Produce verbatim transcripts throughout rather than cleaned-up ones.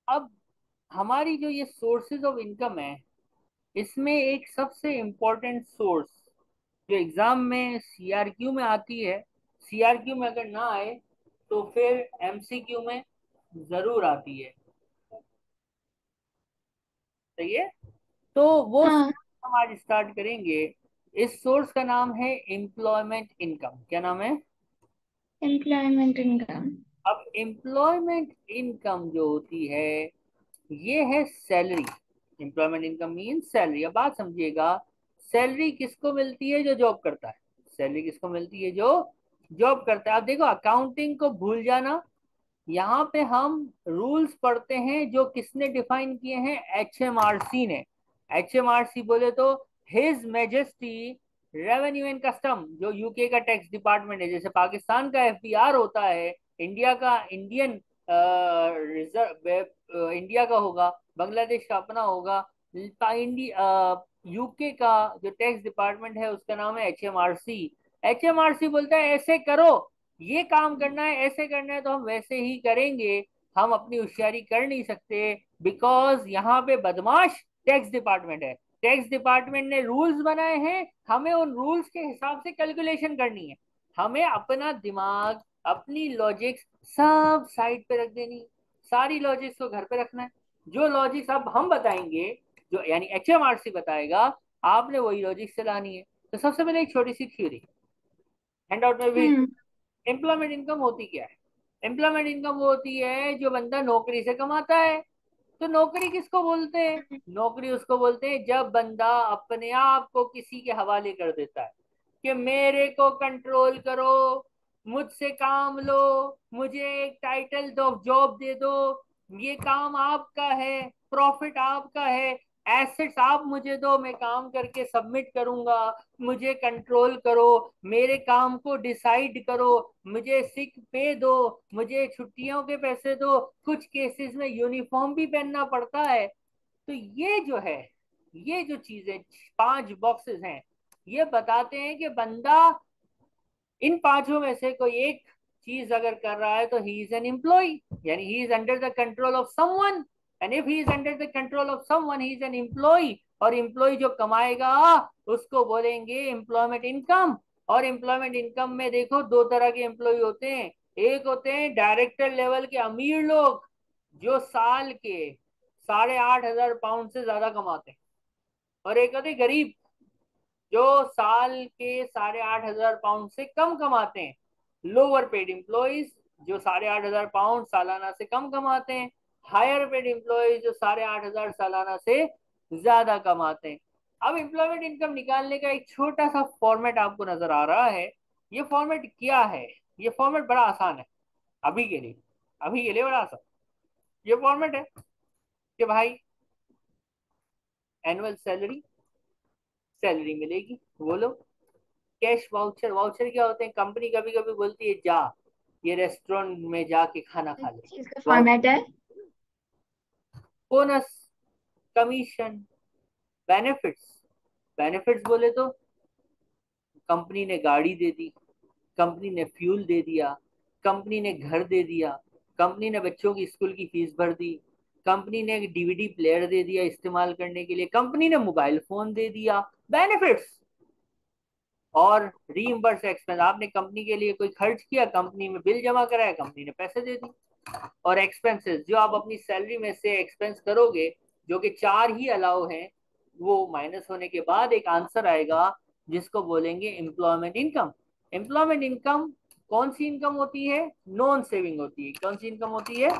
अब हमारी जो ये सोर्सेज ऑफ इनकम है, इसमें एक सबसे इम्पोर्टेंट सोर्स जो एग्जाम में सीआरक्यू में आती है, सीआरक्यू में अगर ना आए तो फिर एमसीक्यू में जरूर आती है। सही है। तो वो हाँ। source हम आज स्टार्ट करेंगे। इस सोर्स का नाम है एम्प्लॉयमेंट इनकम। क्या नाम है? Employment income. अब एम्प्लॉयमेंट इनकम जो होती है, ये है salary. Employment income mean salary. अब बात समझिएगा, सैलरी किसको मिलती है? जो जॉब करता है। सैलरी किसको मिलती है? जो जॉब करता है। अब देखो, अकाउंटिंग को भूल जाना। यहाँ पे हम रूल्स पढ़ते हैं जो किसने डिफाइन किए हैं? एच एम आर सी ने। एच एम आर सी बोले तो His Majesty revenue and custom, जो यूके का टैक्स डिपार्टमेंट है। जैसे पाकिस्तान का एफ बी आर होता है, इंडिया का इंडियन रिजर्व, इंडिया का होगा, बांग्लादेश का अपना होगा। इंडिया यूके का जो टैक्स डिपार्टमेंट है उसका नाम है H M R C. H M R C बोलता है ऐसे करो, ये काम करना है, ऐसे करना है, तो हम वैसे ही करेंगे। हम अपनी होशियारी कर नहीं सकते, बिकॉज यहाँ पे बदमाश टैक्स डिपार्टमेंट है। टैक्स डिपार्टमेंट ने रूल्स बनाए हैं, हमें उन रूल्स के हिसाब से कैलकुलेशन करनी है। हमें अपना दिमाग, अपनी लॉजिक्स सब साइड पे रख देनी है। सारी लॉजिक्स को घर पे रखना है। जो लॉजिक्स अब हम बताएंगे, जो यानी एच एम आर सी बताएगा, आपने वही लॉजिक्स चलानी है। तो सबसे पहले एक छोटी सी थ्योरी हैंड आउट में भी। हम्म। एम्प्लॉयमेंट इनकम होती क्या है? एम्प्लॉयमेंट इनकम वो होती है जो बंदा नौकरी से कमाता है। तो नौकरी किसको बोलते हैं? नौकरी उसको बोलते हैं जब बंदा अपने आप को किसी के हवाले कर देता है कि मेरे को कंट्रोल करो, मुझसे काम लो, मुझे एक टाइटल दो, जॉब दे दो, ये काम आपका है, प्रॉफिट आपका है, एसेट्स आप मुझे दो, मैं काम करके सबमिट करूंगा, मुझे कंट्रोल करो, मेरे काम को डिसाइड करो, मुझे सिक पे दो, मुझे छुट्टियों के पैसे दो, कुछ केसेस में यूनिफॉर्म भी पहनना पड़ता है। तो ये जो है, ये जो चीजें, पांच बॉक्सेस हैं, ये बताते हैं कि बंदा इन पांचों में से कोई एक चीज अगर कर रहा है तो ही इज एन एम्प्लॉय, यानी he is under the control of someone. And if he is under the control of someone, he is an employee. और एम्प्लॉय जो कमाएगा उसको बोलेंगे एम्प्लॉयमेंट इनकम। और एम्प्लॉयमेंट इनकम में देखो, दो तरह के एम्प्लॉय होते हैं। एक होते हैं डायरेक्टर लेवल के अमीर लोग, जो साल के साढ़े आठ हजार पाउंड से ज्यादा कमाते हैं। और एक होते हैं गरीब, जो साल के साढ़े आठ हजार पाउंड से कम कमाते हैं। लोअर पेड एम्प्लॉयज, जो साढ़े आठ हजार पाउंड सालाना से कम कमाते हैं। हायर पेड एम्प्लॉयज, जो साढ़े आठ हजार सालाना से ज्यादा कमाते हैं। अब एम्प्लॉयमेंट इनकम निकालने का एक छोटा सा फॉर्मेट आपको नजर आ रहा है। ये फॉर्मेट क्या है? ये फॉर्मेट बड़ा आसान है अभी के लिए। अभी के लिए बड़ा आसान ये फॉर्मेट है कि भाई, एनुअल सैलरी, सैलरी मिलेगी, बोलो। कैश वाउचर, वाउचर क्या होते हैं? कंपनी कभी कभी बोलती है जा ये रेस्टोरेंट में जाके खाना खा इस ले। चीज का वाउचर। फॉर्मेट है। Bonus, commission, benefits. बेनिफिट्स बोले तो कंपनी ने गाड़ी दे दी, कंपनी ने फ्यूल दे दिया, कंपनी ने घर दे दिया, कंपनी ने बच्चों की स्कूल की फीस भर दी, कंपनी ने एक डी वी डी प्लेयर दे दिया इस्तेमाल करने के लिए, कंपनी ने मोबाइल फोन दे दिया। बेनिफिट्स। और रीइंबर्स एक्सपेंस, आपने कंपनी के लिए कोई खर्च किया, कंपनी में बिल जमा कराया, कंपनी ने पैसे दे दी। और एक्सपेंसेस, जो आप अपनी सैलरी में से एक्सपेंस करोगे, जो कि चार ही अलाउ हैं, वो माइनस होने के बाद एक आंसर आएगा जिसको बोलेंगे एम्प्लॉयमेंट इनकम। एम्प्लॉयमेंट इनकम कौन सी इनकम होती है? नॉन सेविंग होती है। कौन सी इनकम होती है?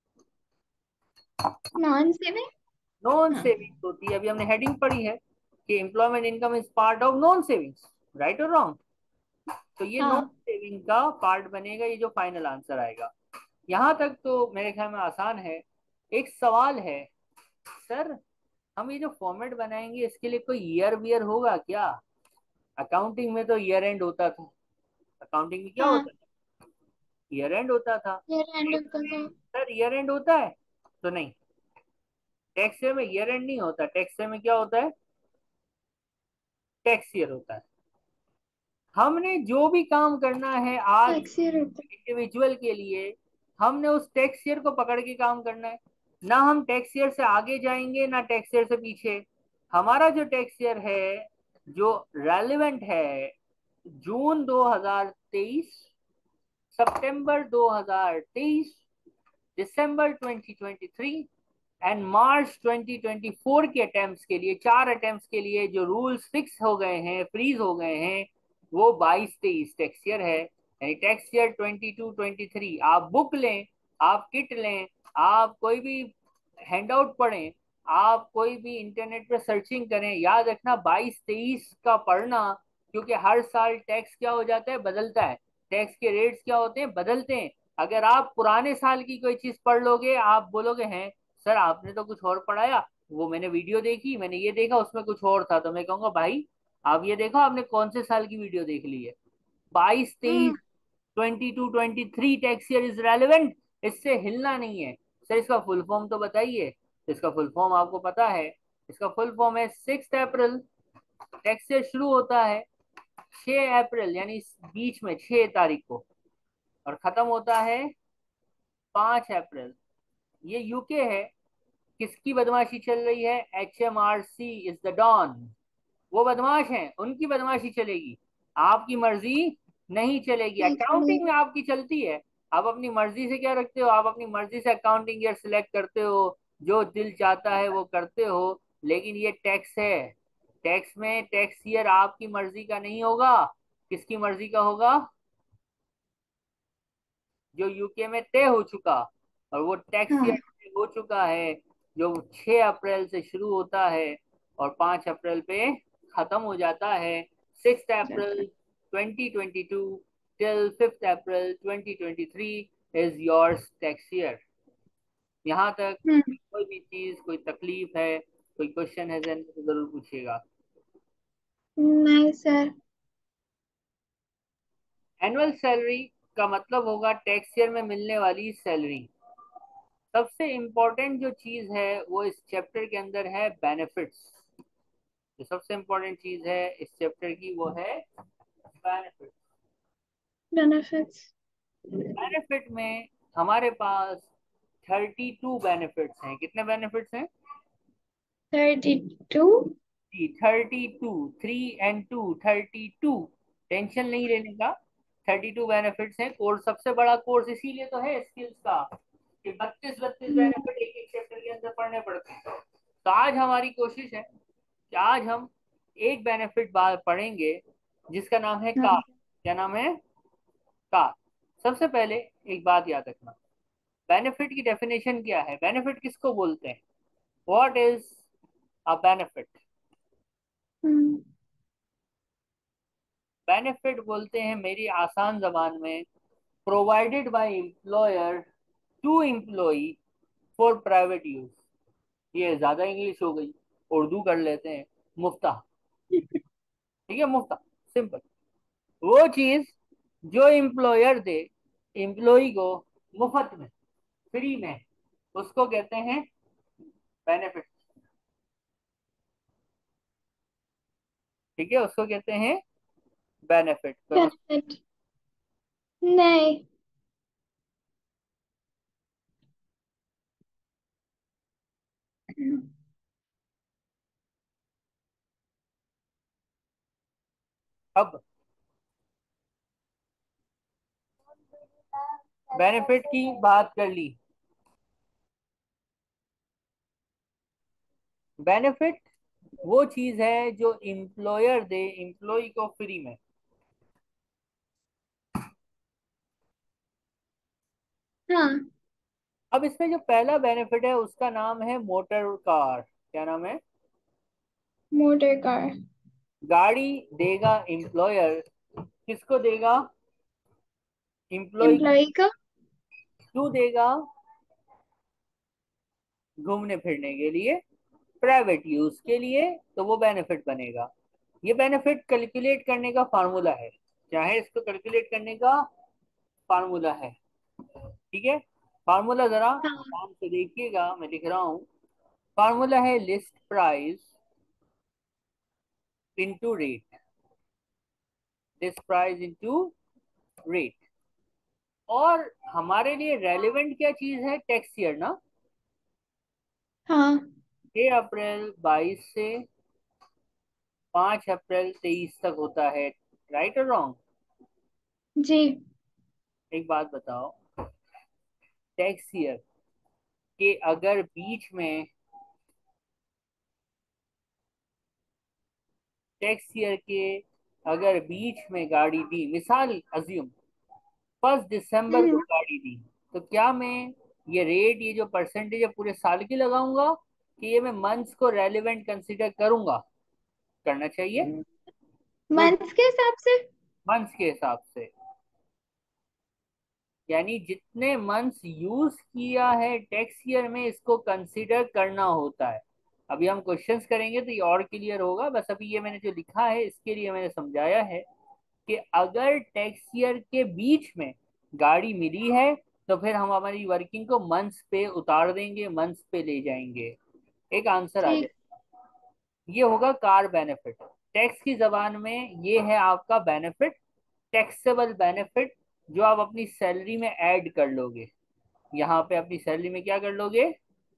Non saving. नॉन हाँ। सेविंग होती है। अभी हमने हेडिंग पढ़ी है कि employment income is part of non savings. Right और रॉन्ग? तो ये नॉन हाँ। सेविंग का पार्ट बनेगा, ये जो फाइनल आंसर आएगा। यहां तक तो मेरे ख्याल में आसान है। एक सवाल है, सर हम ये जो फॉर्मेट बनाएंगे इसके लिए कोई ईयर वियर होगा क्या? अकाउंटिंग में तो ईयर एंड होता था। अकाउंटिंग में क्या हाँ। होता था? ईयर एंड होता था। ये रैंडम टैक्स का में था। सर ईयर एंड होता है? तो नहीं, टैक्स ईयर में ईयर एंड नहीं होता। टैक्स ईयर में क्या होता है? टैक्स ईयर होता है। हमने जो भी काम करना है आज टैक्स ईयर होता इंडिविजुअल के लिए, हमने उस टैक्स ईयर को पकड़ के काम करना है। ना हम टैक्स ईयर से आगे जाएंगे ना टैक्स ईयर से पीछे। हमारा जो टैक्स ईयर है, जो रेलिवेंट है, जून दो हज़ार तेईस, सितंबर दो हज़ार तेईस, दिसंबर twenty twenty three and March twenty twenty four के अटेम्प्ट्स के लिए, चार अटेम्प्ट्स के लिए जो रूल्स फिक्स हो गए हैं, फ्रीज हो गए हैं, वो बाईस तेईस टैक्स ईयर है। यानी tax year twenty two twenty three आप बुक लें, आप किट लें, आप कोई भी हैंडआउट पढ़ें, आप कोई भी इंटरनेट पे सर्चिंग करें, याद रखना बाईस तेईस का पढ़ना, क्योंकि हर साल टैक्स क्या हो जाता है, बदलता है। टैक्स के रेट्स क्या होते हैं, बदलते हैं। अगर आप पुराने साल की कोई चीज पढ़ लोगे, आप बोलोगे हैं सर आपने तो कुछ और पढ़ाया, वो मैंने वीडियो देखी, मैंने ये देखा उसमें कुछ और था, तो मैं कहूंगा भाई आप ये देखो आपने कौन से साल की वीडियो देख ली है। बाईस तेईस, हाँ। Twenty two twenty three tax year is relevant, इससे हिलना नहीं है। सर इसका फुल फॉर्म तो बताइए। इसका फुल फॉर्म आपको पता है? इसका फुल फॉर्म है सिक्स अप्रैल, टैक्स ईयर शुरू होता है छह अप्रैल यानी बीच में छह तारीख को, और खत्म होता है पांच अप्रैल। ये यूके है। किसकी बदमाशी चल रही है? H M R C is the don. वो बदमाश हैं, उनकी बदमाशी चलेगी, आपकी मर्जी नहीं चलेगी। नहीं अकाउंटिंग में चलेगी। आपकी चलती है। आप अपनी मर्जी से क्या रखते हो, आप अपनी मर्जी से अकाउंटिंग ईयर सिलेक्ट करते हो, जो दिल चाहता है वो करते हो। लेकिन ये टैक्स है, टैक्स में टैक्स ईयर आपकी मर्जी का नहीं होगा। किसकी मर्जी का होगा? जो यूके में तय हो चुका, और वो टैक्स ईयर हाँ। तय हो चुका है, जो छह अप्रैल से शुरू होता है और पांच अप्रैल पे खत्म हो जाता है। Six April twenty twenty two till fifth April twenty twenty three is yours tax year. यहाँ तक हम्म। कोई भी चीज, कोई तकलीफ है, कोई क्वेश्चन है जहन में तो जरूर पूछिएगा। नहीं सर। एनुअल सैलरी का मतलब होगा टैक्स ईयर में मिलने वाली सैलरी। सबसे इम्पोर्टेंट जो चीज है वो इस चैप्टर के अंदर है बेनिफिट्स। जो सबसे इम्पोर्टेंट चीज है इस चैप्टर की वो है बेनिफिट। बेनिफिट्स। बेनिफिट में हमारे पास थर्टी टू बेनिफिट्स हैं। कितने बेनिफिट्स हैं? Thirty two. जी, thirty two. Three and two, thirty two. Tension नहीं लेने का। थर्टी टू बेनिफिट्स हैं। कोर्स सबसे बड़ा कोर्स इसीलिए तो है स्किल्स का, कि बत्तीस बत्तीस बेनिफिट एक एक चैप्टर के अंदर पढ़ने पड़ते हैं। तो आज हमारी कोशिश है कि आज हम एक बेनिफिट बार पढ़ेंगे जिसका नाम है कार। हाँ। क्या नाम है? कार। सबसे पहले एक बात याद रखना, बेनिफिट की डेफिनेशन क्या है, बेनिफिट किसको बोलते हैं? What is a benefit? Hmm. Benefit बोलते हैं मेरी आसान जबान में, provided by employer to employ for private use. ये ज्यादा इंग्लिश हो गई, उर्दू कर लेते हैं, मुफ्ता। ठीक है, मुफ्ता, सिंपल। वो चीज जो एम्प्लॉयर दे एम्प्लॉय को मुफ्त में, फ्री में, उसको कहते हैं बेनिफिट। ठीक है, उसको कहते हैं बेनिफिट। कोई मस- बेनिफिट। नहीं। अब बेनिफिट की बात कर ली। बेनिफिट वो चीज है जो एम्प्लॉयर दे एम्प्लॉय को फ्री में। हाँ। अब इसमें जो पहला बेनिफिट है उसका नाम है मोटर कार। क्या नाम है? Motor car. गाड़ी देगा एम्प्लॉयर, किसको देगा? एम्प्लॉय। एम्प्लॉय को। क्यों देगा? घूमने फिरने के लिए, प्राइवेट यूज के लिए, तो वो बेनिफिट बनेगा। ये बेनिफिट कैलकुलेट करने का फार्मूला है, चाहे इसको कैलकुलेट करने का फार्मूला है। ठीक है, फार्मूला जरा हाँ। ध्यान से देखिएगा, मैं लिख रहा हूँ। फार्मूला है list price into rate. List price into rate. और हमारे लिए रेलेवेंट क्या चीज है? टैक्स ईयर ना। हाँ। छह अप्रैल बाईस से पांच अप्रैल तेईस तक होता है, राइट और रॉन्ग? जी। एक बात बताओ, टैक्स ईयर के अगर बीच में टैक्स ईयर के अगर बीच में गाड़ी दी, मिसाल अज्यूम फर्स्ट दिसंबर को हम्म। गाड़ी दी, तो क्या मैं ये रेट, ये जो परसेंटेज है पूरे साल की लगाऊंगा, कि ये मैं मंथ्स को रेलिवेंट कंसीडर करूंगा? करना चाहिए। तो मंथ्स के हिसाब से। मंथ्स के हिसाब से, यानी जितने मंथ्स यूज किया है टैक्स ईयर में, इसको कंसीडर करना होता है। अभी हम क्वेश्चंस करेंगे तो ये और क्लियर होगा, बस अभी ये मैंने जो लिखा है इसके लिए मैंने समझाया है कि अगर टैक्स ईयर के बीच में गाड़ी मिली है तो फिर हम हमारी वर्किंग को मंथ्स पे उतार देंगे, मंथ्स पे ले जाएंगे, एक आंसर आ ठीक। जाए। ये होगा कार बेनिफिट। टैक्स की जबान में ये है आपका बेनिफिट, टैक्सेबल बेनिफिट, जो आप अपनी सैलरी में ऐड कर लोगे। यहाँ पे अपनी सैलरी में क्या कर लोगे?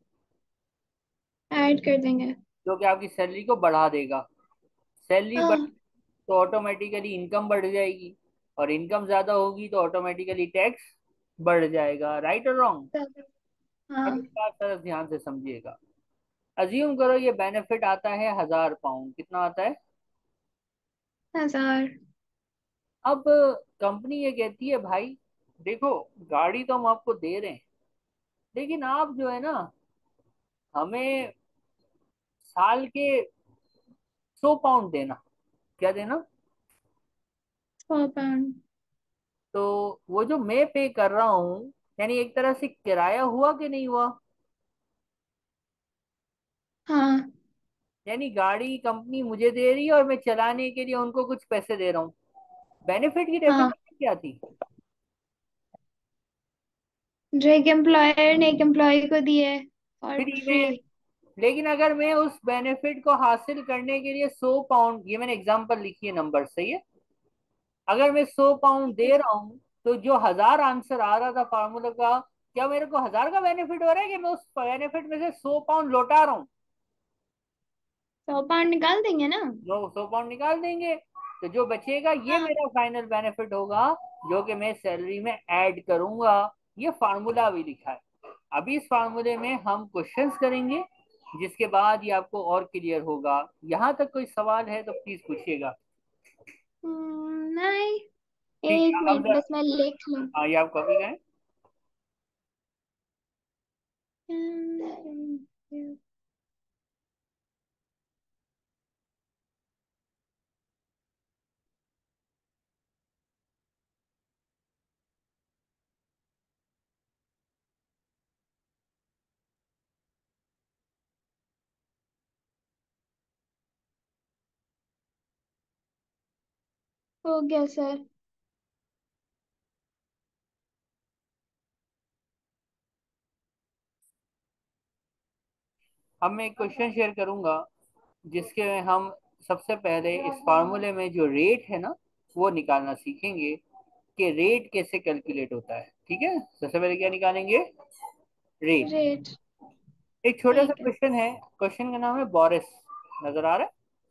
ऐड कर देंगे। जो कि आपकी सैलरी को बढ़ा देगा। सैलरी बढ़ हाँ। तो ऑटोमेटिकली इनकम बढ़ जाएगी, और इनकम ज्यादा होगी तो ऑटोमेटिकली टैक्स बढ़ जाएगा, राइट और रॉन्ग? तब- अब हाँ। इस बात पर ध्यान से समझिएगा। अज्यूम करो ये बेनिफिट आता है हजार पाउंड, कितना आता है? हजार। अब कंपनी ये कहती है भाई देखो, गाड़ी तो हम आपको दे रहे हैं, लेकिन आप जो है ना हमें साल के सौ पाउंड देना। क्या देना? सौ पाउंड। तो वो जो मैं पे कर रहा हूँ, यानी एक तरह से किराया हुआ कि नहीं हुआ? हाँ। यानी गाड़ी कंपनी मुझे दे रही है और मैं चलाने के लिए उनको कुछ पैसे दे रहा हूँ। बेनिफिट की हाँ। डेफिनेशन क्या थी? जो एक एम्प्लॉयर ने एक एम्प्लॉय को दिए और फ्री फ्री। में। लेकिन अगर मैं उस बेनिफिट को हासिल करने के लिए सौ पाउंड, ये मैंने एग्जांपल लिखी है, नंबर सही है, अगर मैं सौ पाउंड दे रहा हूँ, तो जो हजार आंसर आ रहा था फार्मूला का, क्या मेरे को हजार का बेनिफिट हो रहा है कि मैं उस बेनिफिट में से सौ पाउंड लौटा रहा हूँ? सौ पाउंड निकाल देंगे ना। लोग सौ पाउंड निकाल देंगे, तो जो बचेगा ये हाँ। मेरा फाइनल बेनिफिट होगा, जो कि मैं सैलरी में ऐड करूंगा। ये फार्मूला भी लिखा है। अभी इस फार्मूले में हम क्वेश्चंस करेंगे, जिसके बाद ये आपको और क्लियर होगा। यहाँ तक कोई सवाल है तो प्लीज पूछिएगा। हम्म, नहीं। ठीक एक है, अब मिनट जरा- बस मैं लिख लूं। हाँ, ये आप कॉपी का है। हो गया सर। अब मैं एक क्वेश्चन शेयर करूंगा, जिसके में हम सबसे पहले इस फार्मूले में जो रेट है ना, वो निकालना सीखेंगे कि रेट कैसे कैलकुलेट होता है। ठीक है, सबसे पहले क्या निकालेंगे? रेट। रेट। एक छोटा सा ठीक है। क्वेश्चन है, क्वेश्चन का नाम है बोरिस। नजर आ रहा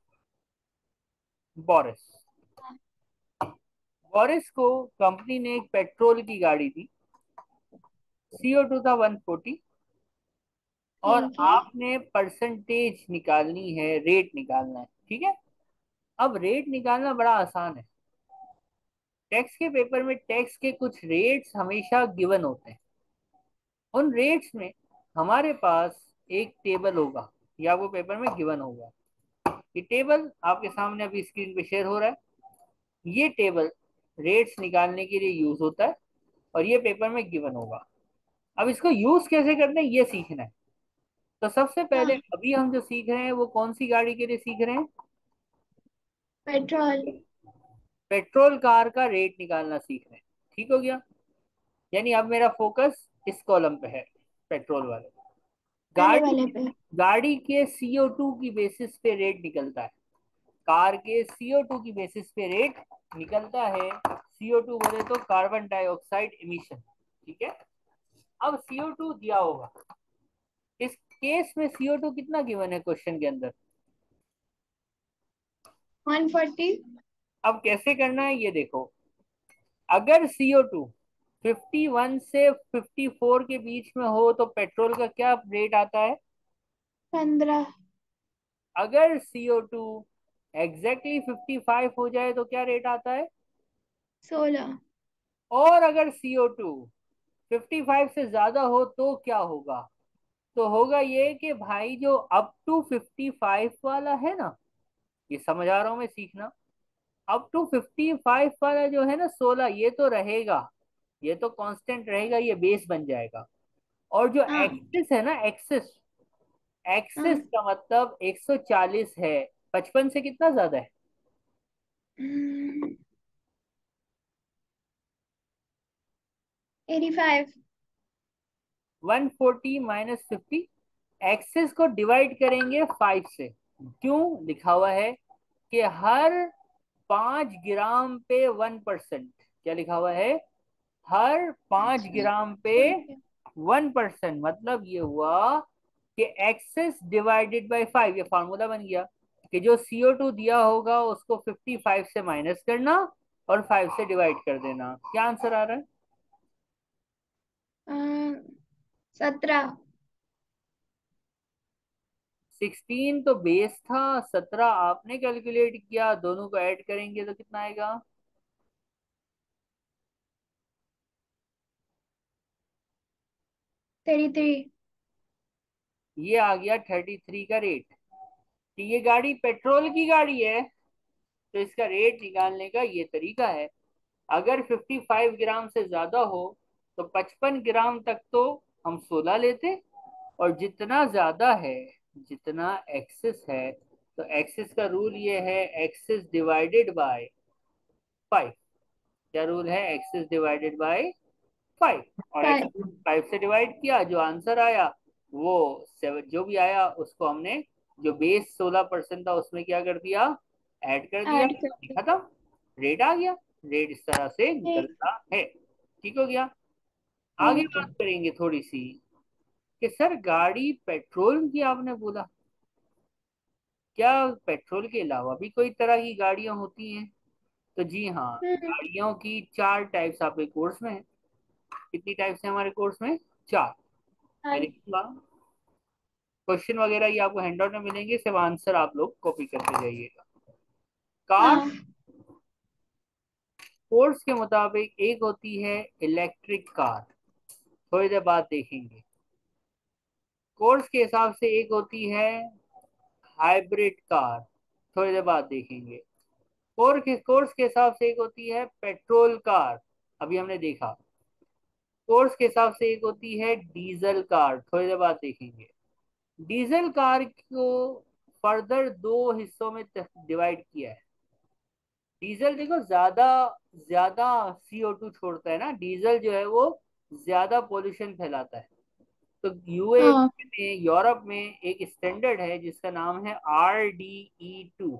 है? बोरिस। हाँ, बोरिस को कंपनी ने एक पेट्रोल की गाड़ी दी, सीओ टू था वन फोर्टी, और ठीक है। आपने परसेंटेज निकालनी है, रेट निकालना है। ठीक है, अब रेट निकालना बड़ा आसान है। टैक्स के पेपर में टैक्स के कुछ रेट्स हमेशा गिवन होते हैं। उन रेट्स में हमारे पास एक टेबल होगा, या वो पेपर में गिवन होगा। ये टेबल आपके सामने अभी स्क्रीन पे शेयर हो रहा है। ये टेबल रेट्स निकालने के लिए यूज होता है, और ये पेपर में गिवन होगा। अब इसको यूज कैसे करना है ये सीखना है। तो सबसे पहले हाँ। अभी हम जो सीख रहे हैं वो कौन सी गाड़ी के लिए सीख रहे हैं? पेट्रोल। पेट्रोल कार का रेट निकालना सीख रहे हैं। ठीक हो गया? यानी अब मेरा फोकस इस कॉलम पे है, पेट्रोल वाले। पहले गाड़ी वाले पे। गाड़ी के सीओ टू की बेसिस पे रेट निकलता है। कार के सीओ टू की बेसिस पे रेट निकलता है। सीओ टू बोले तो कार्बन डाइऑक्साइड इमिशन। ठीक है, अब सीओ टू दिया होगा, इस केस में सीओ टू कितना गिवन है क्वेश्चन के अंदर? One forty. अब कैसे करना है ये देखो। अगर सीओ टू फिफ्टी वन से फिफ्टी फोर के बीच में हो तो पेट्रोल का क्या रेट आता है? पंद्रह। अगर CO two exactly fifty five हो जाए तो क्या रेट आता है? सोलह। और अगर सीओ टू फिफ्टी फाइव से ज्यादा हो तो क्या होगा? तो होगा ये कि भाई जो अप टू फिफ्टी फाइव वाला है ना, ये समझ आ रहा हूं मैं, सीखना। अप टू फिफ्टी फाइव वाला जो है ना सोलह, ये तो रहेगा, ये तो कांस्टेंट रहेगा, ये बेस बन जाएगा। और जो हाँ। एक्सिस है ना, एक्सिस, एक्सिस हाँ। का मतलब एक सौ चालीस है। पचपन से कितना ज्यादा है? Eighty five. One forty minus fifty, excess को डिवाइड करेंगे फाइव से। क्यों? लिखा हुआ है कि हर पांच ग्राम पे वन परसेंट। क्या लिखा हुआ है? हर पांच अच्छा। ग्राम पे ठीक है। वन परसेंट, मतलब ये हुआ कि एक्सेस डिवाइडेड बाय फाइव, ये फार्मूला बन गया कि जो सीओ टू दिया होगा उसको फिफ्टी फाइव से माइनस करना और फाइव से डिवाइड कर देना। क्या आंसर आ रहा है? सत्रह। सिक्सटीन तो बेस था, सत्रह आपने कैलकुलेट किया, दोनों को ऐड करेंगे तो कितना आएगा? Thirty three. ये आ गया थर्टी थ्री का रेट। कि ये गाड़ी पेट्रोल की गाड़ी है तो इसका रेट निकालने का ये तरीका है। अगर फिफ्टी फाइव ग्राम से ज्यादा हो तो पचपन ग्राम तक तो हम सोलह लेते, और जितना ज्यादा है, जितना एक्सेस है, तो एक्सेस का रूल ये है एक्सेस डिवाइडेड बाय फाइव। क्या रूल है? Excess divided by five. और एक्स फाइव। फाइव से डिवाइड किया, जो आंसर आया वो सेवन, जो भी आया उसको हमने, जो बेस सोलह परसेंट था उसमें क्या कर दिया? ऐड कर दिया। ऐड कर दो। खत्म, रेट आ गया। रेट इस तरह से ठीक। निकलता है। ठीक हो गया। आगे ठीक है। बात करेंगे थोड़ी सी कि सर गाड़ी पेट्रोल की आपने बोला, क्या पेट्रोल के अलावा भी कोई तरह की गाड़ियां होती हैं? तो जी हाँ, हम्म। गाड़ियों की चार टाइप्स आपके कोर्स में है। कितनी टाइप्स है हमारे कोर्स में? चार। मैं हाँ। लिखूंगा, क्वेश्चन वगैरह ये आपको हैंडआउट में मिलेंगे, सिर्फ आंसर आप लोग कॉपी करते जाइएगा। कार हाँ। कोर्स के मुताबिक एक होती है इलेक्ट्रिक कार, थोड़ी देर बाद देखेंगे। कोर्स के हिसाब से एक होती है हाइब्रिड कार, थोड़ी देर बाद देखेंगे। कोर्स के कोर्स के हिसाब से एक होती है पेट्रोल कार, अभी हमने देखा। कोर्स के हिसाब से एक होती है डीजल कार, थोड़ी देर बाद देखेंगे। डीजल कार को फर्दर दो हिस्सों में डिवाइड किया है। डीजल देखो ज्यादा ज्यादा सीओ टू छोड़ता है ना, डीजल जो है वो ज्यादा पोल्यूशन फैलाता है। तो यूए हाँ। में, यूरोप में एक स्टैंडर्ड है जिसका नाम है R D E two,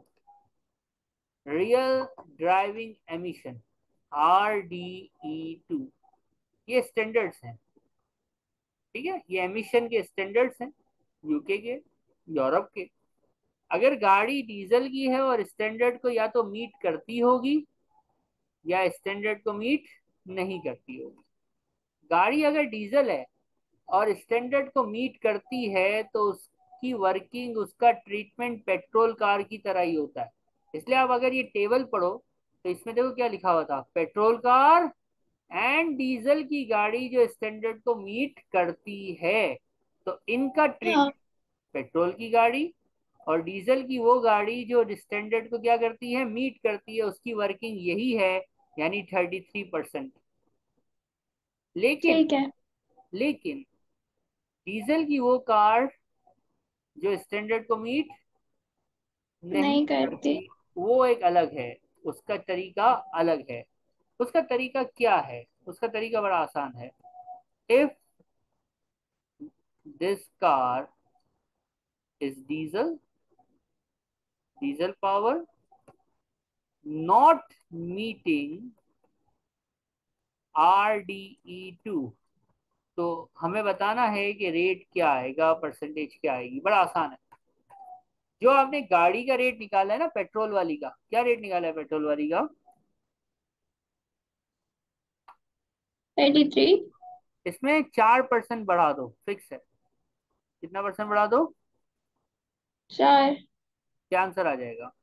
real driving emission, R D E two. ये स्टैंडर्ड्स हैं, ठीक है, ये एमिशन के स्टैंडर्ड्स हैं यूके के, यूरोप के। अगर गाड़ी डीजल की है और स्टैंडर्ड को या तो मीट करती होगी या स्टैंडर्ड को मीट नहीं करती होगी। गाड़ी अगर डीजल है और स्टैंडर्ड को मीट करती है तो उसकी वर्किंग, उसका ट्रीटमेंट पेट्रोल कार की तरह ही होता है। इसलिए आप अगर ये टेबल पढ़ो तो इसमें देखो क्या लिखा हुआ था, पेट्रोल कार एंड डीजल की गाड़ी जो स्टैंडर्ड को मीट करती है, तो इनका हाँ। ट्रीटमेंट, पेट्रोल की गाड़ी और डीजल की वो गाड़ी जो स्टैंडर्ड को क्या करती है? मीट करती है, उसकी वर्किंग यही है, यानी थर्टी थ्री परसेंट। लेकिन ठीक है। लेकिन डीजल की वो कार जो स्टैंडर्ड को मीट नहीं नहीं करती। करती, वो एक अलग है, उसका तरीका अलग है। उसका तरीका क्या है? उसका तरीका बड़ा आसान है। If this car is diesel, diesel power, not meeting R D E two, तो हमें बताना है कि रेट क्या आएगा, परसेंटेज क्या आएगी। बड़ा आसान है। जो आपने गाड़ी का रेट निकाला है ना, पेट्रोल वाली का, क्या रेट निकाला है पेट्रोल वाली का? Thirty three. इसमें चार परसेंट बढ़ा दो, फिक्स है। कितना परसेंट बढ़ा दो? चार। क्या आंसर आ जाएगा?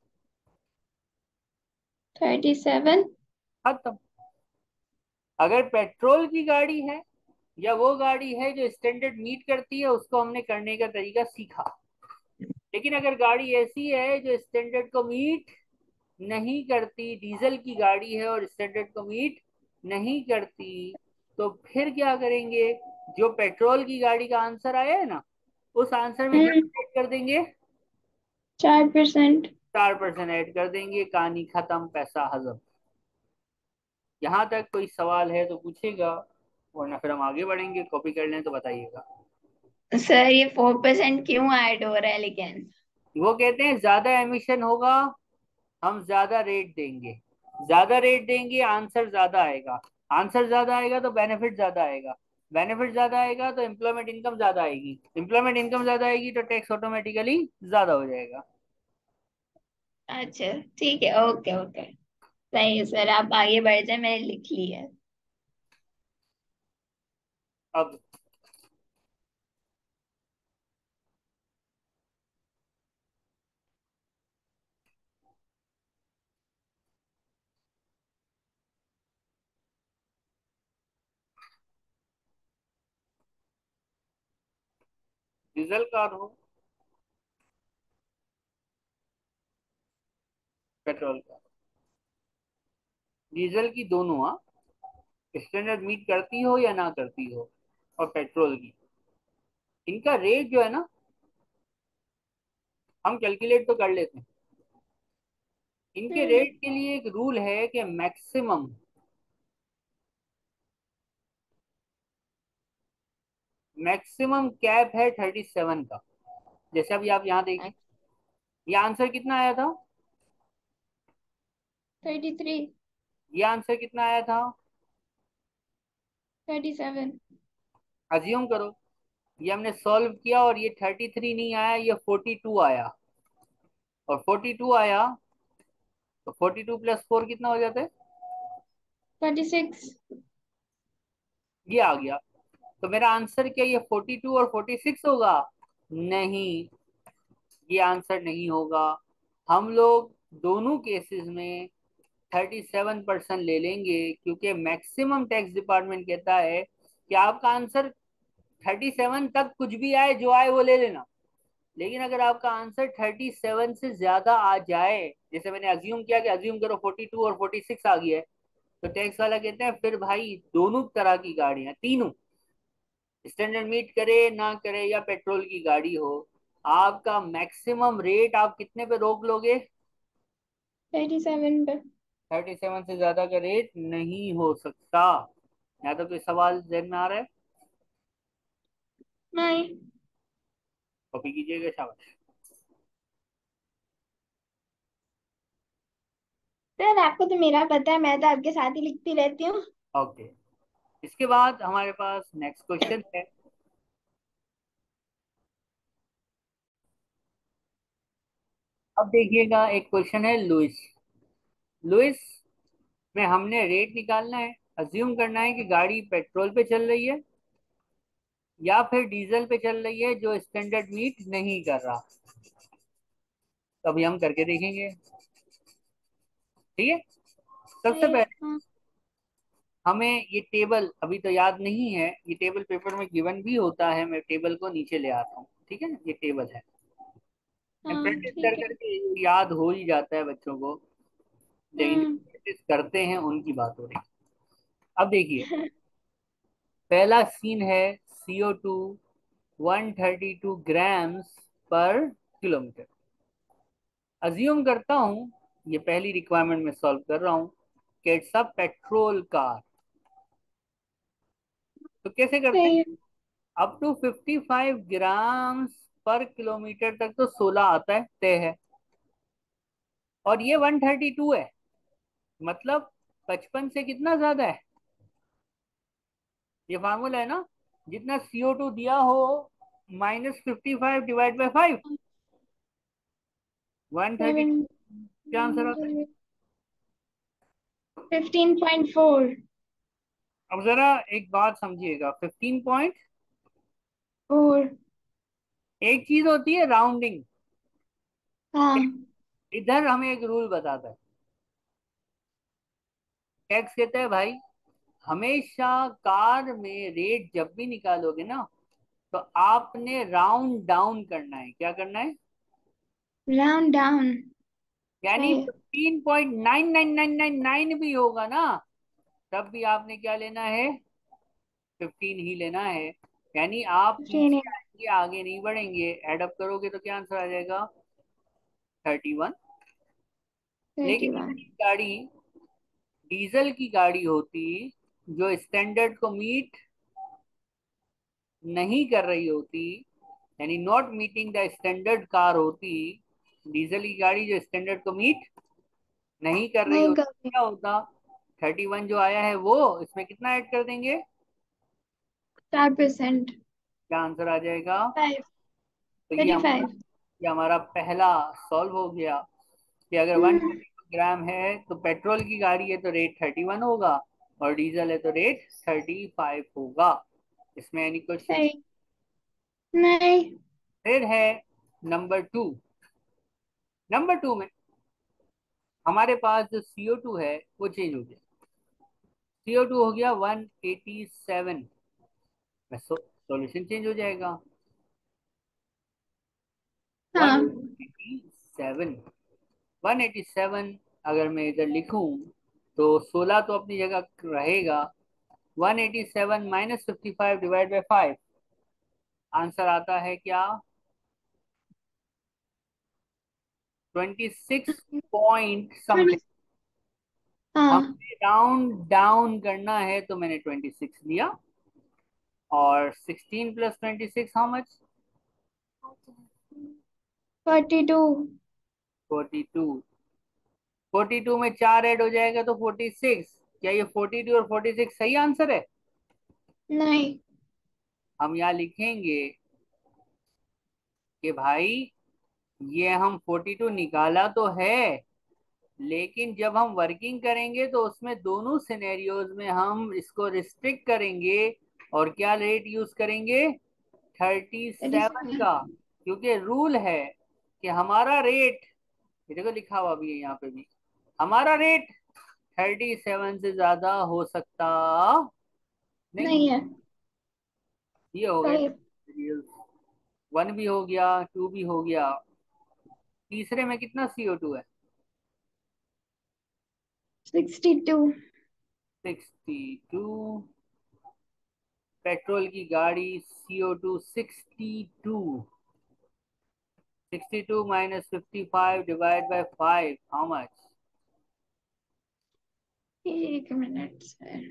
Thirty seven. खत्म। अगर पेट्रोल की गाड़ी है या वो गाड़ी है जो स्टैंडर्ड मीट करती है, उसको हमने करने का तरीका सीखा। लेकिन अगर गाड़ी ऐसी है जो स्टैंडर्ड को मीट नहीं करती, डीजल की गाड़ी है और स्टैंडर्ड को मीट नहीं करती, तो फिर क्या करेंगे? जो पेट्रोल की गाड़ी का आंसर आया है ना, उस आंसर में हम्म। कितना ऐड कर देंगे? चार परसेंट। चार परसेंट ऐड कर देंगे। कहानी खत्म, पैसा हजम। यहाँ तक कोई सवाल है तो पूछेगा, वरना फिर हम आगे बढ़ेंगे। कॉपी कर लें तो बताइएगा। सर ये फोर परसेंट क्यों ऐड हो रहा है लेकिन? वो कहते हैं ज्यादा एमिशन होगा, हम ज्यादा रेट देंगे। ज्यादा रेट देंगे, आंसर ज्यादा आएगा। आंसर ज्यादा आएगा तो बेनिफिट ज्यादा आएगा। बेनिफिट ज्यादा आएगा तो एम्प्लॉयमेंट इनकम ज्यादा आएगी। एम्प्लॉयमेंट इनकम ज्यादा आएगी तो टैक्स ऑटोमेटिकली ज्यादा हो जाएगा। अच्छा ठीक है, ओके ओके। सही है सर, आप आगे बढ़ जाए, मैंने लिख ली है। अब डीजल कार हो, पेट्रोल कार, डीजल की दोनों, हाँ, स्टैंडर्ड मीट करती हो या ना करती हो, और पेट्रोल की, इनका रेट जो है ना, हम कैलकुलेट तो कर लेते हैं। इनके हम्म। रेट के लिए एक रूल है कि मैक्सिमम मैक्सिमम कैप है थर्टी सेवन का। जैसे अभी आप यहाँ देखिए, ये आंसर कितना आया था? Thirty three. ये आंसर कितना आया था? Thirty seven. अज्यूम करो, ये हमने सॉल्व किया और ये थर्टी थ्री नहीं आया, ये फोर्टी टू आया। और फोर्टी टू आया तो फोर्टी टू प्लस फोर कितना हो जाता है? Twenty six. ये आ गया। तो मेरा आंसर क्या ये फोर्टी टू और फोर्टी सिक्स होगा? नहीं, ये आंसर नहीं होगा। हम लोग दोनों केसेस में थर्टी सेवन परसेंट ले लेंगे, क्योंकि मैक्सिमम टैक्स डिपार्टमेंट कहता है कि आपका आंसर थर्टी सेवन तक कुछ भी आए, जो आए वो ले लेना। लेकिन अगर आपका आंसर थर्टी सेवन से ज्यादा आ जाए, जैसे मैंने अज्यूम किया कि अज्यूम करो फोर्टी टू और फोर्टी सिक्स आ गया है, तो टैक्स वाला कहते हैं फिर भाई दोनों तरह की गाड़ियां, तीनों, स्टैंडर्ड मीट करे ना करे या पेट्रोल की गाड़ी हो, आपका मैक्सिमम रेट आप कितने पे रोक लोगे? थर्टी सेवन पर। थर्टी सेवन से ज्यादा का रेट नहीं हो सकता। या तो कोई सवाल जहन में आ रहा है? नहीं कॉपी कीजिएगा, शाबाश। सर, आपको तो मेरा पता है, मैं तो आपके साथ ही लिखती रहती हूँ। ओके। इसके बाद हमारे पास नेक्स्ट क्वेश्चन है। अब देखिएगा, एक क्वेश्चन है लुइस। लुइस में हमने रेट निकालना है। अज्यूम करना है कि गाड़ी पेट्रोल पे चल रही है या फिर डीजल पे चल रही है जो स्टैंडर्ड मीट नहीं कर रहा। तो अभी हम करके देखेंगे। ठीक है। सबसे सही है। पहले हाँ। हमें ये टेबल अभी तो याद नहीं है, ये टेबल पेपर में गिवन भी होता है। मैं टेबल को नीचे ले आता हूँ, ठीक है, ये टेबल है। हाँ प्रैक्टिस कर ठीक है। करके ये याद हो ही जाता है बच्चों को। लेकिन हम्म। प्रैक्टिस करते हैं उनकी बात हो रही है। अब देखिए, पहला सीन है CO two one thirty two grams per kilometre. Assume करता हूँ, ये पहली रिक्वायरमेंट में सॉल्व कर रहा हूँ कि इट्स अ पेट्रोल कार। तो कैसे करते हैं? सही है। Up to fifty five grams per kilometre तक तो सोलह आता है, तय है। और ये वन थर्टी टू है, मतलब पचपन से कितना ज्यादा है? ये फार्मूला है ना, जितना सीओ टू दिया हो minus fifty five divide by five, one thirty. Seven, क्या आंसर आता है? Fifteen point four. अब जरा एक बात समझिएगा, फिफ्टीन पॉइंट, फोर। एक चीज होती है राउंडिंग, हाँ। इधर हमें एक रूल बताता है। टैक्स कहता है भाई, हमेशा कार में रेट जब भी निकालोगे ना, तो आपने राउंड डाउन करना है। क्या करना है? Round down. यानी सही। Fifteen point nine nine nine nine nine भी होगा ना, तब भी आपने क्या लेना है? फिफ्टीन ही लेना है। यानी आप फिफ्टीन। पीछे आएंगे, आगे नहीं बढ़ेंगे। एडअप करोगे तो क्या आंसर आ जाएगा? Thirty one. थर्टी लेकिन वन यही गाड़ी डीजल की गाड़ी होती, जो स्टैंडर्ड को मीट नहीं कर रही होती, यानी not meeting the standard car होती, डीजल की गाड़ी जो स्टैंडर्ड को मीट नहीं कर रही नहीं होती, कर। क्या होता? थर्टी वन जो आया है वो, इसमें कितना ऐड कर देंगे? चार परसेंट। क्या आंसर आ जाएगा? फाइव। तो ये थर्टी हमारा फाइव ये हमारा पहला सॉल्व हो गया कि अगर वन हम्म। ग्राम है तो पेट्रोल की गाड़ी है तो रेट थर्टी वन होगा, और डीजल है तो रेट थर्टी फाइव होगा। इसमें एनी क्वेश्चन? सही। नहीं। फिर है नंबर टू। नंबर टू में हमारे पास जो सीओ टू है वो चेंज हो गया। सीओ टू हो गया one eighty seven. Solution change हो जाएगा। हाँ। One eighty seven. One eighty seven अगर मैं इधर लिखूं तो सोलह तो अपनी जगह रहेगा। One eighty seven minus fifty five divide by five, answer आता है क्या? Twenty six point thirty. Something. हाँ। हमें राउंड डाउन करना है तो मैंने ट्वेंटी सिक्स लिया। और sixteen plus twenty six how much? Forty two. Forty two. Forty two में चार ऐड हो जाएगा तो फोर्टी सिक्स। क्या ये फोर्टी टू और फोर्टी सिक्स सही आंसर है? नहीं। हम यहाँ लिखेंगे कि भाई ये हम फोर्टी टू निकाला तो है, लेकिन जब हम वर्किंग करेंगे तो उसमें दोनों सिनेरियोज में हम इसको रिस्ट्रिक्ट करेंगे। और क्या रेट यूज करेंगे? थर्टी थर्टी सेवन सेवन का। क्योंकि रूल है कि हमारा रेट, ये देखो लिखा हुआ भी है यहाँ पे भी, हमारा रेट थर्टी सेवन से ज्यादा हो सकता नहीं। नहीं है। ये हो गए। सही। वन भी हो गया, टू भी हो गया। तीसरे में कितना सीओ टू है? Sixty two. Sixty two. Petrol की गाड़ी CO two sixty two. Sixty two minus fifty five divide by five how much? एक minute sir.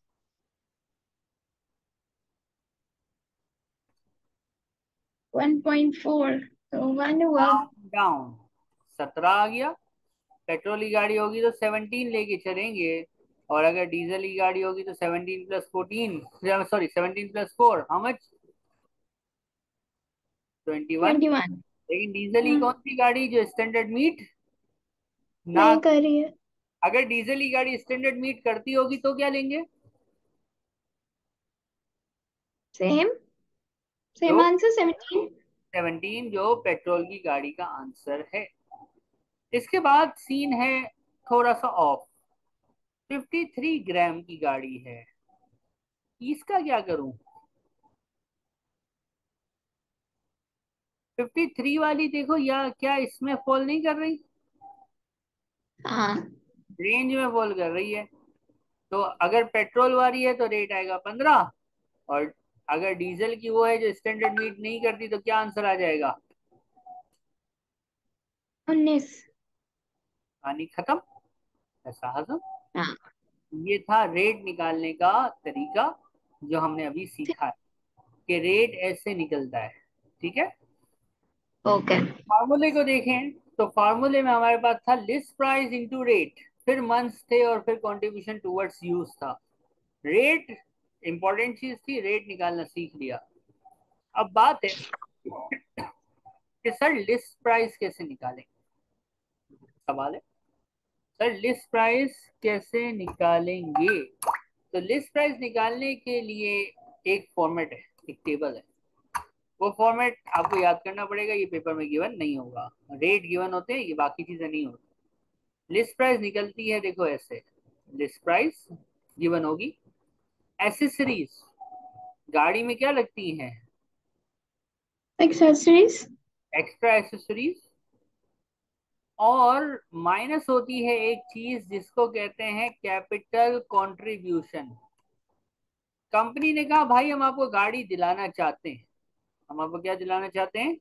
One point four. तो वन हुआ। डाउन। सत्रह आ गया। पेट्रोल की गाड़ी होगी तो सेवनटीन लेके चलेंगे, और अगर डीजल की गाड़ी होगी तो seventeen plus fourteen, sorry seventeen plus four how much? Twenty one. Twenty one. लेकिन डीजल ही हाँ। कौन सी गाड़ी जो स्टैंडर्ड मीट ना? नहीं कर रही है। अगर डीजल की गाड़ी स्टैंडर्ड मीट करती होगी तो क्या लेंगे? सेम। सेम जो आंसर सेवनटीन। सेवनटीन जो पेट्रोल की गाड़ी का आंसर है। इसके बाद सीन है थोड़ा सा ऑफ। फिफ्टी थ्री ग्राम की गाड़ी है, इसका क्या करूं? फिफ्टी थ्री वाली देखो, या क्या इसमें फॉल नहीं कर रही? हाँ। रेंज में फॉल कर रही है। तो अगर पेट्रोल वाली है तो रेट आएगा पंद्रह, और अगर डीजल की वो है जो स्टैंडर्ड मीट नहीं करती तो क्या आंसर आ जाएगा? उन्नीस। पानी खत्म, ऐसा हजम। हाँ। ये था रेट निकालने का तरीका जो हमने अभी सीखा है, कि रेट ऐसे निकलता है। ठीक है। ओके। फार्मूले को देखें तो फार्मूले में हमारे पास था लिस्ट प्राइस इनटू रेट, फिर मंथ्स थे और फिर कंट्रीब्यूशन टुवर्ड्स यूज था। रेट इंपॉर्टेंट चीज थी, रेट निकालना सीख लिया। अब बात है कि सर लिस्ट प्राइस कैसे निकालें, सवाल है सर लिस्ट प्राइस कैसे निकालेंगे। तो लिस्ट प्राइस निकालने के लिए एक फॉर्मेट है, एक टेबल है। वो फॉर्मेट आपको याद करना पड़ेगा, ये पेपर में गिवन नहीं होगा। रेट गिवन होते हैं, ये बाकी चीजें नहीं होती। लिस्ट प्राइस निकलती है देखो ऐसे, लिस्ट प्राइस गिवन होगी। एसेसरीज, गाड़ी में क्या लगती हैं, एक्सेसरीज। Extra accessories. और माइनस होती है एक चीज जिसको कहते हैं कैपिटल कंट्रीब्यूशन। कंपनी ने कहा भाई हम आपको गाड़ी दिलाना चाहते हैं, हम आपको क्या दिलाना चाहते हैं,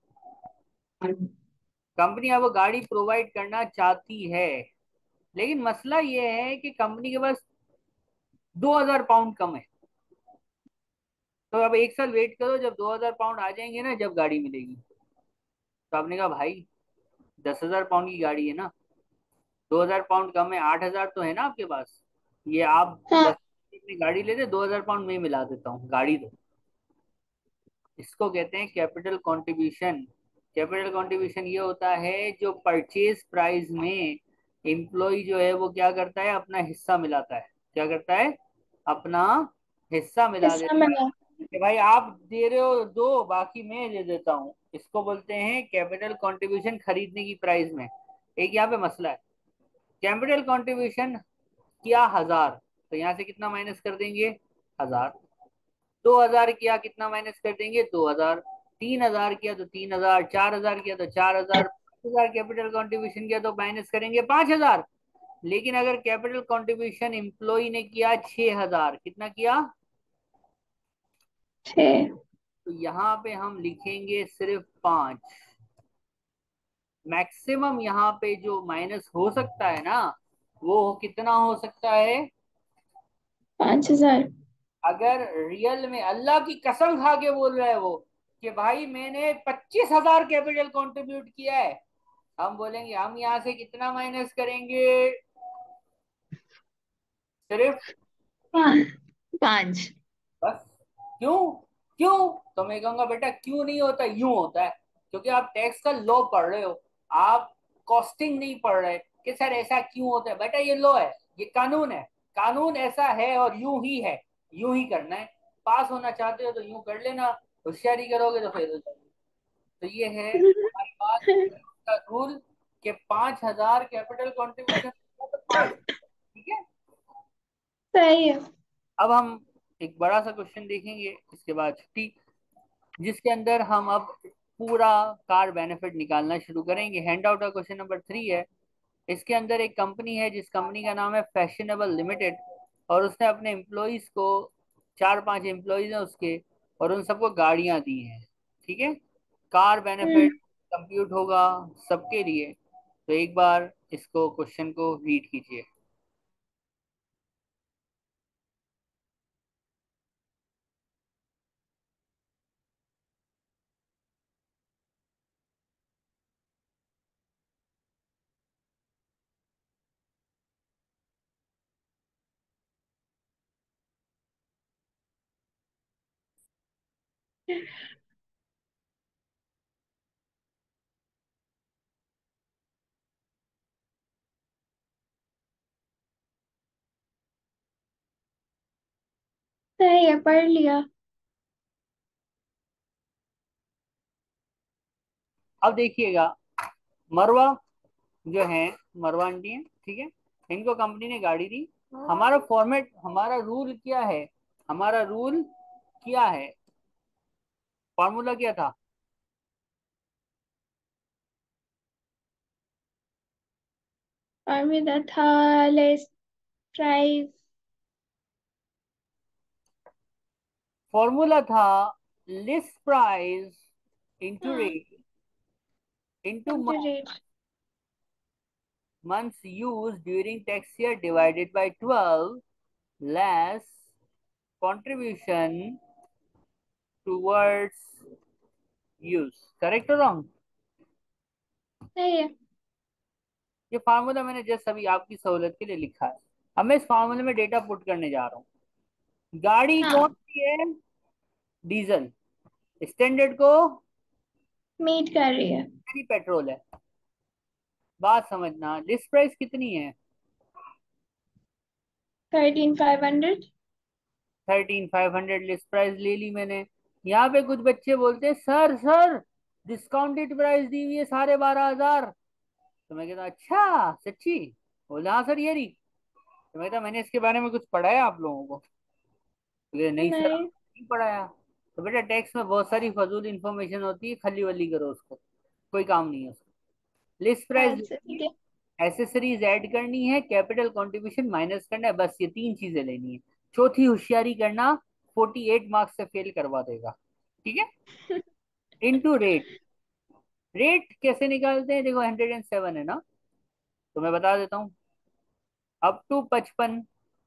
कंपनी आपको गाड़ी प्रोवाइड करना चाहती है। लेकिन मसला ये है कि कंपनी के पास दो हजार पाउंड कम है। तो अब एक साल वेट करो, जब दो हजार पाउंड आ जाएंगे ना, जब गाड़ी मिलेगी। तो आपने कहा भाई दस हजार पाउंड की गाड़ी है ना, दो हजार पाउंड कम है, आठ हजार तो है ना आपके पास, ये आप हाँ। दस में गाड़ी लेते, दो हजार पाउंड में ही मिला देता हूँ, गाड़ी दो। इसको कहते हैं कैपिटल कंट्रीब्यूशन। कैपिटल कंट्रीब्यूशन ये होता है जो परचेज प्राइस में एम्प्लॉय जो है वो क्या करता है, अपना हिस्सा मिलाता है। क्या करता है, अपना हिस्सा मिला हिस्सा देता है मिला। कि भाई आप दे रहे हो दो, बाकी मैं दे देता हूँ। इसको बोलते हैं कैपिटल कंट्रीब्यूशन खरीदने की प्राइस में। एक यहाँ पे मसला है, कैपिटल कंट्रीब्यूशन किया हजार, तो यहाँ से कितना माइनस कर देंगे, हजार। दो हजार किया, कितना माइनस कर देंगे, दो हजार। तीन हजार किया तो तीन हजार, चार हजार किया तो चार हजार, पांच हजार कैपिटल कंट्रीब्यूशन किया तो माइनस करेंगे पांच हजार। लेकिन अगर कैपिटल कंट्रीब्यूशन एम्प्लॉय ने किया छह हजार, कितना किया, छः। तो यहाँ पे हम लिखेंगे सिर्फ पांच। मैक्सिमम यहाँ पे जो माइनस हो सकता है ना, वो कितना हो सकता है, पाँच हजार। अगर रियल में अल्लाह की कसम खा के बोल रहा है वो कि भाई मैंने पच्चीस हजार कैपिटल कंट्रीब्यूट किया है, हम बोलेंगे हम यहाँ से कितना माइनस करेंगे, सिर्फ पाँच। पाँच। बस। क्यों, क्यों, तो मैं कहूंगा बेटा क्यों नहीं होता, यूं होता है। क्योंकि आप टैक्स का लॉ पढ़ रहे हो, आप कॉस्टिंग नहीं पढ़ रहे कि सर ऐसा क्यों होता है। बेटा ये लॉ है, ये कानून है, कानून ऐसा है और यूं ही है, यूं ही करना है। पास होना चाहते हो तो यूं कर लेना, होशियारी करोगे तो फेल हो जाओगे। तो ये है हमारी बात का रूल कि पांच हजार कैपिटल कंट्रीब्यूशन, तो पांच, ठीक है। सही है। अब हम एक बड़ा सा क्वेश्चन देखेंगे, इसके बाद छुट्टी, जिसके अंदर हम अब पूरा कार बेनिफिट निकालना शुरू करेंगे। हैंड आउट का क्वेश्चन नंबर थ्री है। इसके अंदर एक कंपनी है जिस कंपनी का नाम है फैशनेबल लिमिटेड, और उसने अपने एम्प्लॉयज को, चार पांच एम्प्लॉयज हैं उसके, और उन सबको गाड़ियां दी हैं, ठीक है। कार हम्म। बेनिफिट कंप्यूट होगा सबके लिए। तो एक बार इसको क्वेश्चन को रीड कीजिए। सही है, पढ़ लिया। अब देखिएगा, मरवा जो है, मरवा आंटी है, ठीक है। इनको कंपनी ने गाड़ी दी। हमारा फॉर्मेट, हमारा रूल क्या है, हमारा रूल क्या है, फॉर्मूला क्या था, और मेरा था लिस्ट प्राइस फॉर्मूला था list price into rate into into rate. months used during tax year divided by twelve less contribution towards use। Correct और रॉन्ग, सही है। ये फार्मूला मैंने जस्ट अभी आपकी सहूलत के लिए लिखा है। अब मैं इस फार्मूले में डेटा पुट करने जा रहा हूँ। गाड़ी कौन हाँ, सी है? डीजल। स्टैंडर्ड को मीट कर रही है। मेरी पेट्रोल है। बात समझना, लिस्ट प्राइस कितनी है? Thirteen five hundred. Thirteen five hundred list price ले ली मैंने। यहाँ पे कुछ बच्चे बोलते हैं सर सर डिस्काउंटेड प्राइस दी हुई है साढ़े बारह हजार। तो मैं कहता अच्छा सच्ची? बोला हाँ सर ये रही। तो मैं कहता मैंने इसके बारे में कुछ पढ़ा है आप लोगों को? ये नहीं सर नहीं। आपने नहीं पढ़ाया। तो बेटा टैक्स में बहुत सारी फजूल इंफॉर्मेशन होती है, खली वली करो उसको, कोई काम नहीं है उसका। लिस्ट प्राइस अच्छा लेनी ठीक है। है, एसेसरीज ऐड करनी है, कैपिटल कंट्रीब्यूशन माइनस करना है, बस ये तीन चीजें लेनी है। चौथी होशियारी करना, फोर्टी एट मार्क्स से फेल करवा देगा। ठीक है। Into rate. रेट कैसे निकालते हैं? देखो हंड्रेड एंड सेवन है ना, तो मैं बता देता हूँ। अप टू पचपन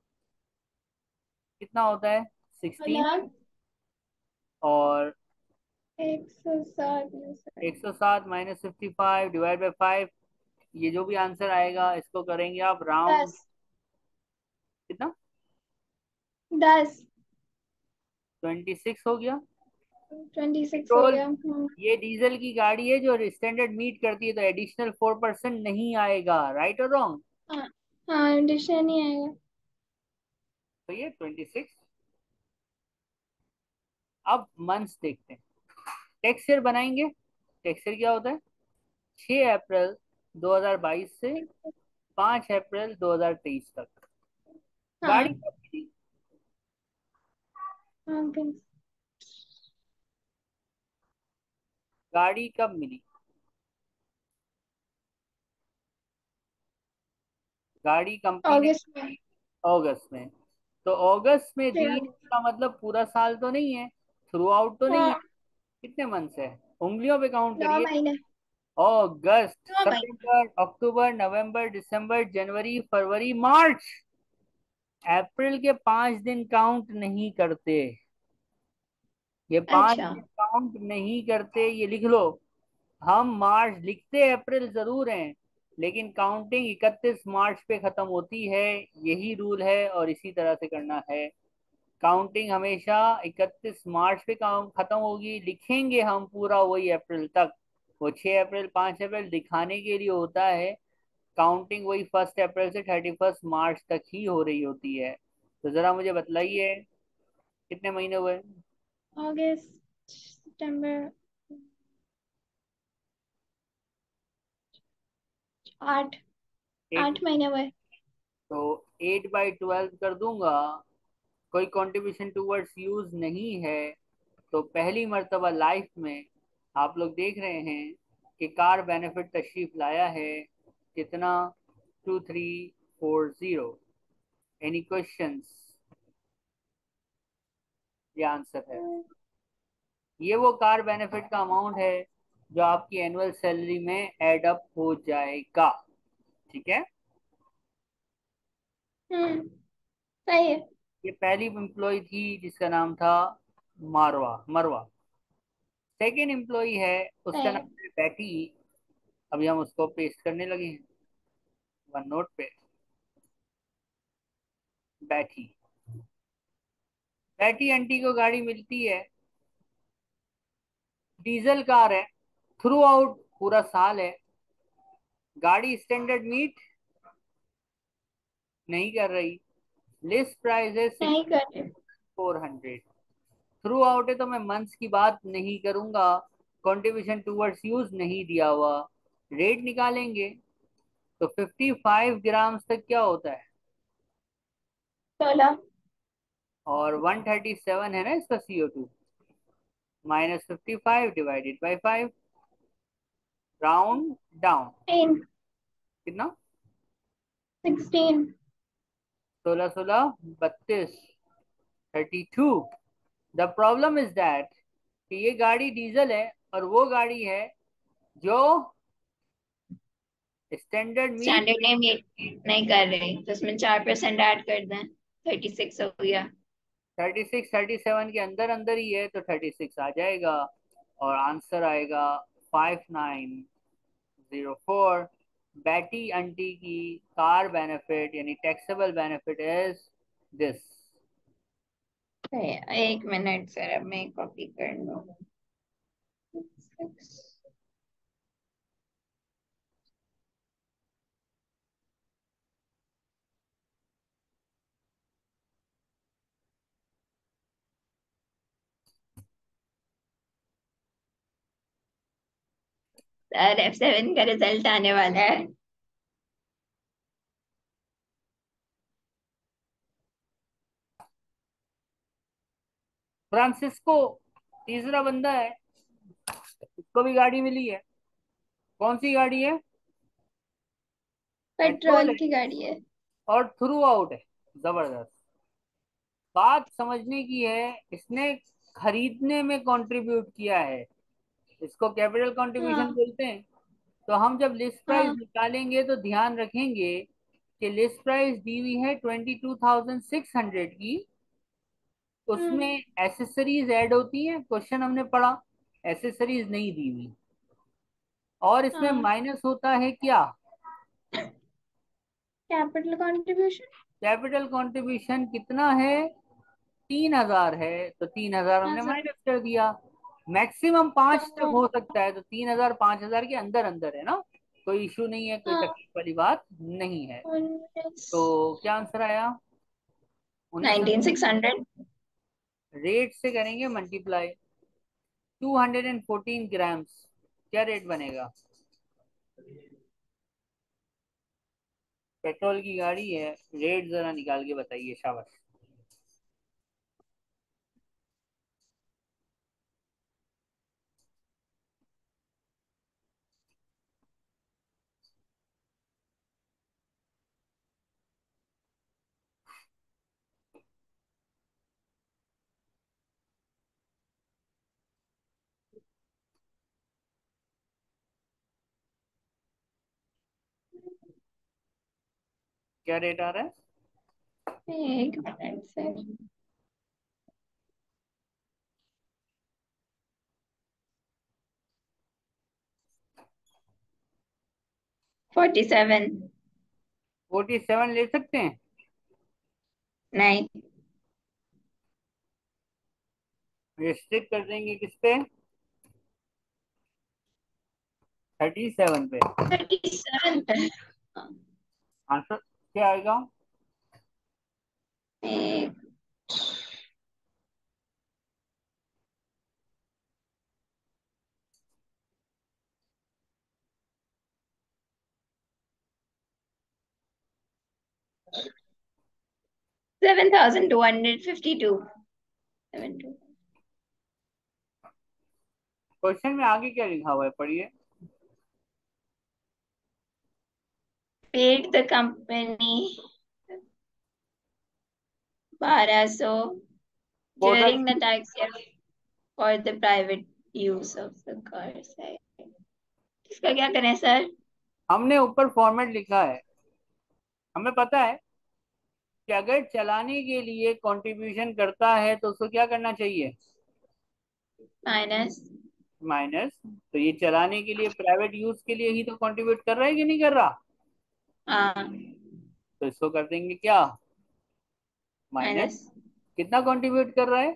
कितना होता है? सिक्सटीन। अलार्म। और एक सौ सात में से एक सौ सात minus fifty five divide by five, ये जो भी आंसर आएगा इसको करेंगे आप राउंड। दस। कितना? दस। ट्वेंटी सिक्स हो गया। ट्वेंटी सिक्स हो पेट्रोल, गया। हम्म। ये डीजल की गाड़ी है जो स्टैंडर्ड मीट करती है, तो एडिशनल फोर परसेंट नहीं आएगा। राइट और रॉन्ग? हाँ। हाँ, एडिशन नहीं आएगा। तो ये ट्वेंटी सिक्स। अब मंथ्स देखते हैं। टैक्स ईयर बनाएंगे। टैक्स ईयर क्या होता है? छह अप्रैल दो हज़ार बाईस से पाँच अप्रैल दो हज़ार तेईस तक। गाड़ी हाँ। कब मिली? ओके। गाड़ी कब मिली? गाड़ी कंपनी ने अगस्त में। अगस्त में। तो अगस्त में दी ठीक है, इसका मतलब पूरा साल तो नहीं है, थ्रू आउट तो है। नहीं है। हाँ। कितने मंथ्स है? उंगलियों पे काउंट करिए। नौ महीने। अगस्त, नौ महीने। सितंबर, अक्टूबर, नवंबर, दिसंबर, जनवरी, फरवरी, मार्च। अप्रैल के पांच दिन काउंट नहीं करते। ये पांच अच्छा। दिन काउंट नहीं करते, ये लिख लो। हम मार्च लिखते, अप्रैल जरूर हैं, लेकिन काउंटिंग इकतीस मार्च पे खत्म होती है। यही रूल है और इसी तरह से करना है। काउंटिंग हमेशा इकतीस मार्च पे काम खत्म होगी, लिखेंगे हम पूरा वही अप्रैल तक। वो छह अप्रैल पाँच अप्रैल दिखाने के लिए होता है। काउंटिंग वही फर्स्ट अप्रैल से थर्टी फर्स्ट मार्च तक ही हो रही होती है। तो जरा मुझे बतलाइए कितने महीने हुए? अगस्त सितंबर। आठ। एट। आठ महीने हुए। तो एट बाई ट्वेल्व कर दूंगा। कोई कंट्रीब्यूशन टूवर्ड्स यूज नहीं है। तो पहली मर्तबा लाइफ में आप लोग देख रहे हैं कि कार बेनिफिट तशरीफ लाया है। कितना? Two three four zero. Any questions? ये आंसर है। ये वो कार बेनिफिट का अमाउंट है जो आपकी एनुअल सैलरी में एड अप हो जाएगा। ठीक है। हम्म। सही है। ये पहली एम्प्लॉय थी जिसका नाम था मारवा मरवा। सेकेंड एम्प्लॉय है, सही उसका है। नाम है बैटी। अभी हम उसको पेस्ट करने लगे हैं वन नोट पे। बैठी। बैठी आंटी को गाड़ी मिलती है, डीजल कार है, थ्रू आउट पूरा साल है। गाड़ी स्टैंडर्ड मीट नहीं कर रही। लिस्ट प्राइस है सिक्स नहीं कर रहे। Four hundred. थ्रू आउट है तो मैं मंथ्स की बात नहीं करूंगा। कंट्रीब्यूशन टूवर्ड्स यूज नहीं दिया हुआ। रेट निकालेंगे। तो फिफ्टी फाइव ग्राम्स तक क्या होता है? सोलह। और वन थर्टी सेवन है ना इसका C O two. Minus fifty five divided by five, round down. तीन। कितना? सिक्सटीन। सोलह सोलह बत्तीस, thirty two. The problem is that कि ये गाड़ी डीजल है और वो गाड़ी है जो स्टैंडर्ड मीट। स्टैंडर्ड नेम ये नहीं कर रहे तो उसमें चार परसेंट ऐड कर दें। थर्टी सिक्स हो गया। थर्टी सिक्स थर्टी सेवन के अंदर अंदर ही है, तो थर्टी सिक्स आ जाएगा। और आंसर आएगा five nine zero four. Betty aunty की कार बेनिफिट यानी टैक्सेबल बेनिफिट इज दिस। एक मिनट सर, अब मैं कॉपी कर लूँ। सर एफ सेवन का रिजल्ट आने वाला है। फ्रांसिस्को तीसरा बंदा है, उसको भी गाड़ी मिली है। कौन सी गाड़ी है? पेट्रोल पेट्रोल है की गाड़ी है। और थ्रू आउट है। जबरदस्त। बात समझने की है, इसने खरीदने में कंट्रीब्यूट किया है, इसको कैपिटल कंट्रीब्यूशन हाँ बोलते हैं। तो हम जब लिस्ट प्राइस हाँ। निकालेंगे तो ध्यान रखेंगे कि लिस्ट प्राइस दी हुई है twenty two thousand six hundred की। उसमें हम्म। एसेसरीज ऐड होती हैं, क्वेश्चन हमने पढ़ा, एसेसरीज नहीं दी हुई। और इसमें हाँ, माइनस होता है क्या? Capital contribution. कैपिटल कंट्रीब्यूशन कितना है? तीन हजार है, तो तीन हजार हमने हजार। माइनस कर दिया। मैक्सिमम पांच तक हाँ हो सकता है, तो तीन हजार पांच हजार के अंदर अंदर है ना, कोई इशू नहीं है, कोई हाँ। तकलीफ वाली बात नहीं है। उन्नीस। तो क्या आंसर आया? उन्नीस नाइनटीन हजार। Six hundred. रेट से करेंगे multiply, two hundred and fourteen grams. क्या रेट बनेगा? पेट्रोल की गाड़ी है, रेट जरा निकाल के बताइए, शाबाश। क्या रेट आ रहा है? एक minute sir. Forty seven. Forty seven ले सकते हैं? नहीं। रिस्ट्रिक्ट कर देंगे किस पे? थर्टी सेवन पे। Thirty seven. आंसर क्या आएगा? एक। Seven thousand two hundred fifty two. Seven two. Question में आगे क्या लिखा हुआ है, पढ़िए। पेड द कंपनी बारह सौ for the, during the tax year for the private use of the car site। इसका क्या करें सर? हमने ऊपर फॉर्मेट लिखा है, हमें पता है कि अगर चलाने के लिए कंट्रीब्यूशन करता है तो उसको क्या करना चाहिए? माइनस। माइनस। तो ये चलाने के लिए, प्राइवेट यूज के लिए ही तो कंट्रीब्यूट कर रहा है कि नहीं कर रहा? हाँ। तो इसको कर देंगे क्या? माइनस। माइनस। कितना कंट्रीब्यूट कर रहा है?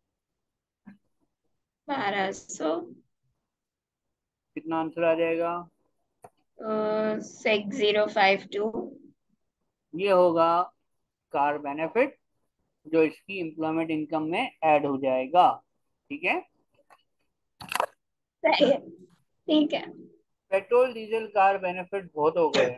बारह सौ। कितना आंसर आ जाएगा? Six zero five two. ये होगा कार बेनिफिट, जो इसकी एम्प्लॉयमेंट इनकम में ऐड हो जाएगा। ठीक है। सही है। ठीक है। पेट्रोल डीजल कार बेनिफिट बहुत हो गए।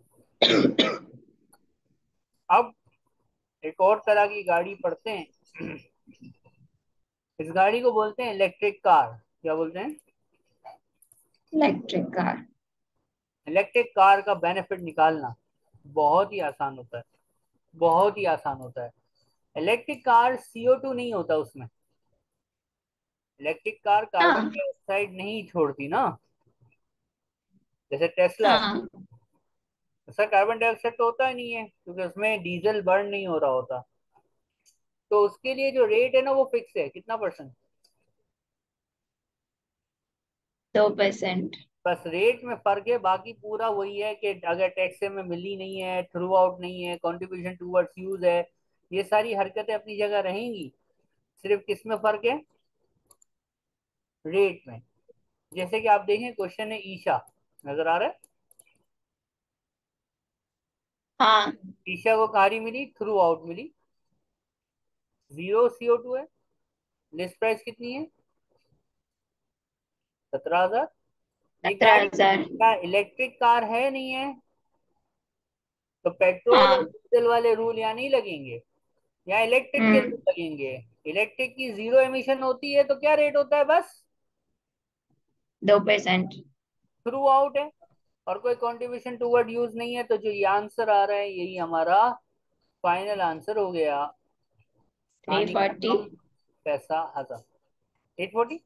अब एक और तरह की गाड़ी पढ़ते हैं। इस गाड़ी को बोलते हैं इलेक्ट्रिक कार। क्या बोलते हैं? Electric car. इलेक्ट्रिक कार का बेनिफिट निकालना बहुत ही आसान होता है, बहुत ही आसान होता है। Electric car C O two नहीं होता उसमें। इलेक्ट्रिक कार कार्बन हाँ डाइऑक्साइड नहीं छोड़ती ना, जैसे टेस्ला है। हाँ। उसका कार्बन डाइऑक्साइड तो होता ही नहीं है, क्योंकि उसमें डीजल बर्न नहीं हो रहा होता। तो उसके लिए जो रेट है ना, वो फिक्स है, कितना परसेंट? दो परसेंट। बस रेट में फर्क है, बाकी पूरा वही है कि अगर टैक्स में मिली नहीं है, थ्रू आउट नहीं है, कंट्रीब्यूशन टूवर्ड्स यूज है, ये सारी हरकतें अपनी जगह रहेंगी। सिर्फ किस में फर्क है? रेट में। जैसे कि आप देखें क्वेश्चन है ईशा, नजर आ रहा है? हाँ। ईशा को कारी मिली, थ्रू आउट मिली, जीरो सीओ टू है, लिस्ट प्राइस कितनी है? सत्रह हजार। ये सत्रह गाड़ी हजार क्या इलेक्ट्रिक कार है नहीं है? तो पेट्रोल और हाँ। डीजल वाले रूल यहाँ नहीं लगेंगे, यहाँ इलेक्ट्रिक के हम्म। रूल लगेंगे। इलेक्ट्रिक की जीरो एमिशन होती है तो क्या रेट होता है? बस दो परसेंट। थ्रू आउट है, और कोई कंट्रीब्यूशन टूवर्ड यूज नहीं है। तो जो ये आंसर आ रहा है यही हमारा फाइनल आंसर हो गया। थ्री हानि का फोर्टी कम, पैसा हजार। Eight forty.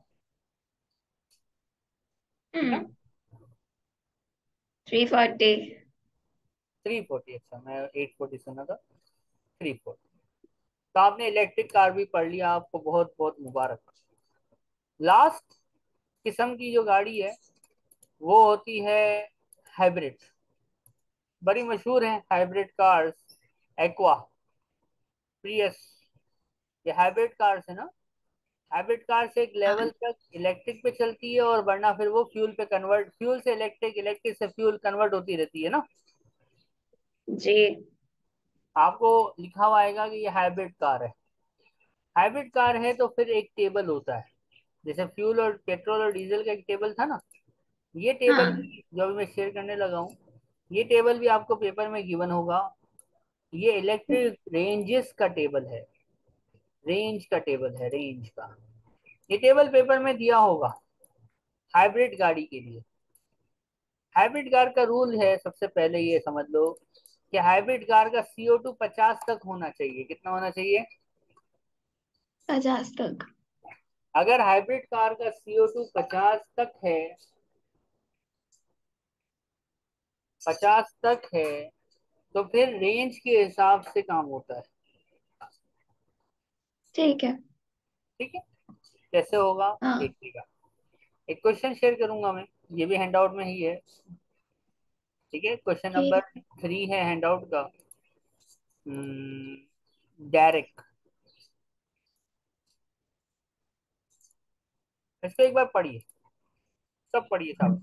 कितना? Hmm. Three forty. Three forty. अच्छा, मैं एट फोर्टी सुना था। Three forty. तो आपने इलेक्ट्रिक कार भी पढ़ लिया, आपको बहुत बहुत मुबारक। लास्ट किस्म की जो गाड़ी है वो होती है हाइब्रिड। बड़ी मशहूर है हाइब्रिड कार्स, एक्वा, प्रियस, ये हाइब्रिड कार्स है ना। हाइब्रिड कार से एक लेवल हाँ तक इलेक्ट्रिक पे चलती है, और वरना फिर वो फ्यूल पे कन्वर्ट, फ्यूल से इलेक्ट्रिक, इलेक्ट्रिक से फ्यूल कन्वर्ट होती रहती है ना। जी। आपको लिखा हुआ आएगा कि ये हाइब्रिड कार है। हाइब्रिड कार है तो फिर एक टेबल होता है, जैसे फ्यूल और पेट्रोल और डीजल का एक टेबल था ना, ये टेबल हाँ। भी जो अभी मैं शेयर करने लगा हूँ, ये टेबल भी आपको पेपर में गिवन होगा। ये इलेक्ट्रिक रेंजेस का टेबल है, रेंज का टेबल है, रेंज का। ये टेबल पेपर में दिया होगा हाइब्रिड गाड़ी के लिए। हाइब्रिड कार का रूल है, सबसे पहले ये समझ लो कि हाइब्रिड कार का सीओ टू पचास तक होना चाहिए। कितना होना चाहिए? पचास तक। अगर हाइब्रिड कार का सीओ टू पचास तक है, पचास तक है, तो फिर रेंज के हिसाब से काम होता है। ठीक है। ठीक है, कैसे होगा हाँ। देखिएगा। एक क्वेश्चन शेयर करूंगा मैं, ये भी हैंडआउट में ही है। ठीक है, क्वेश्चन नंबर ठीक। थ्री है हैंडआउट का। डायरेक्ट, इसको एक बार पढ़िए, सब पढ़िए साहब।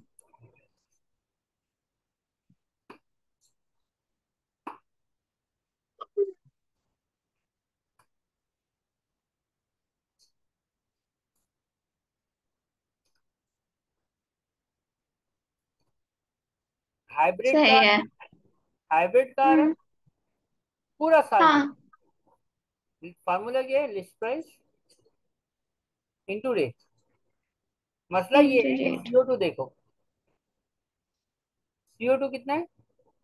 हाइब्रिड सही कार, है। हाइब्रिड कार है, हम्म। पूरा साल में। हाँ। फार्मूला क्या है? List price into rate. मसला ये है कि इंटरनेट। सीओ टू देखो, सीओ टू कितना है?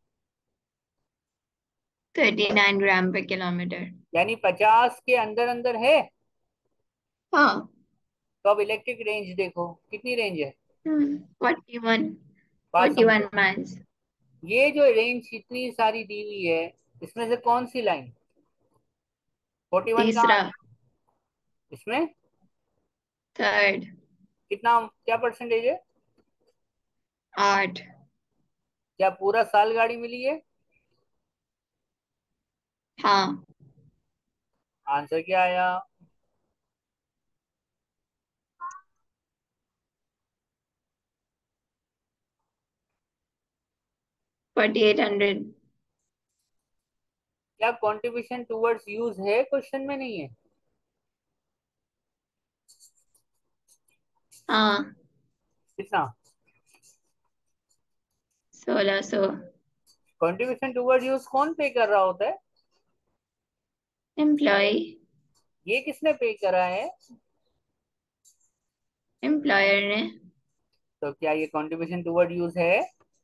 थर्टी नाइन ग्राम पर किलोमीटर। यानी पचास के अंदर अंदर है। हाँ। तो अब इलेक्ट्रिक रेंज देखो कितनी रेंज है। हम्म। Forty one. बात फोर्टी वन समझो, माइल्स ये जो रेंज इतनी सारी दी हुई है, इसमें से कौन सी लाइन? फोर्टी वन कहाँ तीसरा। है इसमें? थर्ड। कितना, क्या परसेंटेज है? आठ। क्या पूरा साल गाड़ी मिली है? हाँ। आंसर क्या आया? Forty eight hundred. क्या कंट्रीब्यूशन टुवर्ड्स यूज है? क्वेश्चन में नहीं है। हाँ। कितना सोलह सौ। कंट्रीब्यूशन टुवर्ड यूज कौन पे कर रहा होता है? एम्प्लॉय। ये किसने पे करा है? एम्प्लॉयर ने। तो क्या ये कंट्रीब्यूशन टुवर्ड यूज है?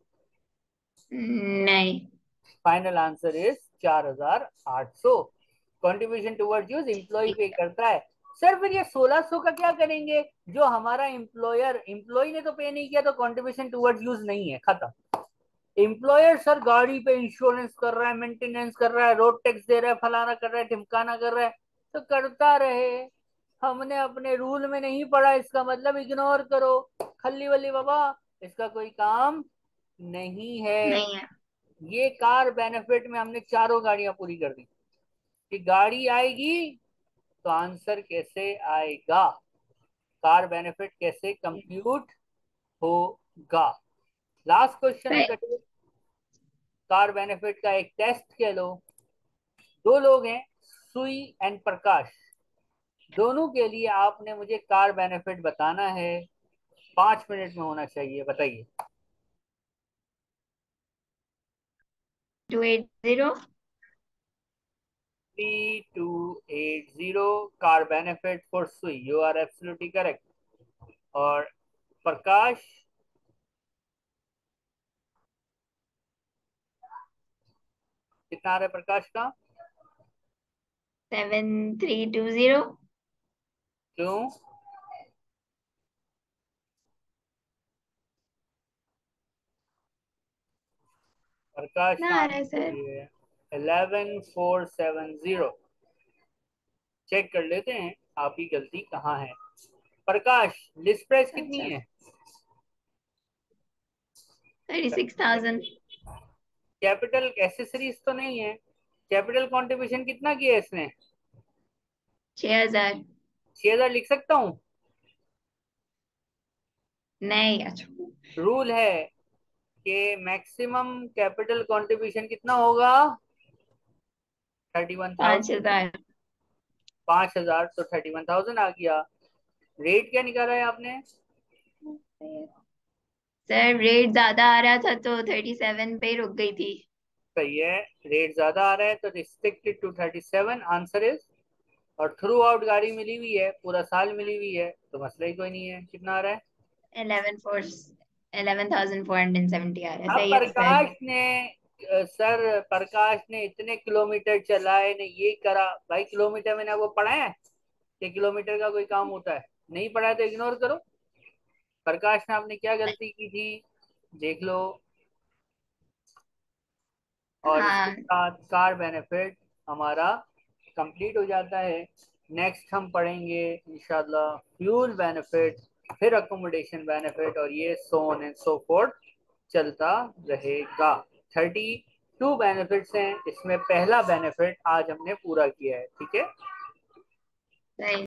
नहीं। फाइनल आंसर इज चार हजार आठ सौ। कंट्रीब्यूशन टुवर्ड यूज एम्प्लॉय पे करता है। सर फिर ये सोलह सौ का क्या करेंगे? जो हमारा एम्प्लॉयर, एम्प्लॉय ने तो पे नहीं किया तो कंट्रीब्यूशन टुवर्ड यूज नहीं है, खत्म। एम्प्लॉयर सर गाड़ी पे इंश्योरेंस कर रहा है, मेंटेनेंस कर रहा है, रोड टैक्स दे रहा है, फलाना कर रहा है, ढिमकाना कर रहा है, तो करता रहे। हमने अपने रूल में नहीं पढ़ा इसका मतलब इग्नोर करो, खल्ली वल्ली बाबा, इसका कोई काम नहीं है। नहीं है। ये कार बेनिफिट में हमने चारों गाड़ियां पूरी कर दी कि गाड़ी आएगी, तो आंसर कैसे आएगा? कार बेनिफिट कैसे कंप्यूट होगा? लास्ट क्वेश्चन सही। कटिए। कार बेनिफिट का एक टेस्ट कह लो। दो लोग हैं, सुई एंड प्रकाश। दोनों के लिए आपने मुझे कार बेनिफिट बताना है। पांच मिनट में होना चाहिए, बताइए। Two eight zero. Three two eight zero car benefit for सुई, यू आर एब्सोल्युटली करेक्ट। और प्रकाश, कितना आ रहा है प्रकाश का? Seven three two zero. क्यों? प्रकाश ना का आ रहा है आंसर सर। ये है eleven four seven zero. Check कर लेते हैं आपकी गलती कहाँ है। प्रकाश, लिस्ट प्राइस कितनी अच्छा। है? Thirty six thousand. Capital accessories तो नहीं है? कैपिटल कंट्रीब्यूशन कितना किया है इसने? छह हजार। छह हजार लिख सकता हूँ? नहीं अच्छा। रूल है कि मैक्सिमम कैपिटल कंट्रीब्यूशन कितना होगा? Thirty one thousand. पांच हजार। पांच हजार, तो थर्टी वन थाउजेंड आ गया। रेट क्या निकाला है आपने? सर रेट ज्यादा आ रहा था तो थर्टी सेवन पे ही रुक गई थी। सही है। रेट ज्यादा आ रहा है तो restricted to thirty seven, answer is. और थ्रू आउट गाड़ी मिली हुई है, पूरा साल मिली हुई है, तो मसला ही कोई नहीं है। कितना आ रहा है? Eleven four. Eleven thousand four hundred seventy आ रहा है। अब सही है सर। प्रकाश ने अ, सर प्रकाश ने इतने किलोमीटर चलाए ने, ये करा भाई। किलोमीटर मैंने आपको पढ़ा है कि किलोमीटर का कोई काम होता है? नहीं पढ़ा है तो इग्नोर करो। प्रकाश ने आपने क्या गलती की थी, देख लो। और इसके हाँ। साथ कार बेनिफिट हमारा कंप्लीट हो जाता है। नेक्स्ट हम पढ़ेंगे इंशाल्लाह फ्यूल बेनिफिट, फिर अकोमोडेशन बेनिफिट, और ये so on and so forth चलता रहेगा। थर्टी टू बेनिफिट्स हैं, इसमें पहला बेनिफिट आज हमने पूरा किया है, ठीक है। सही।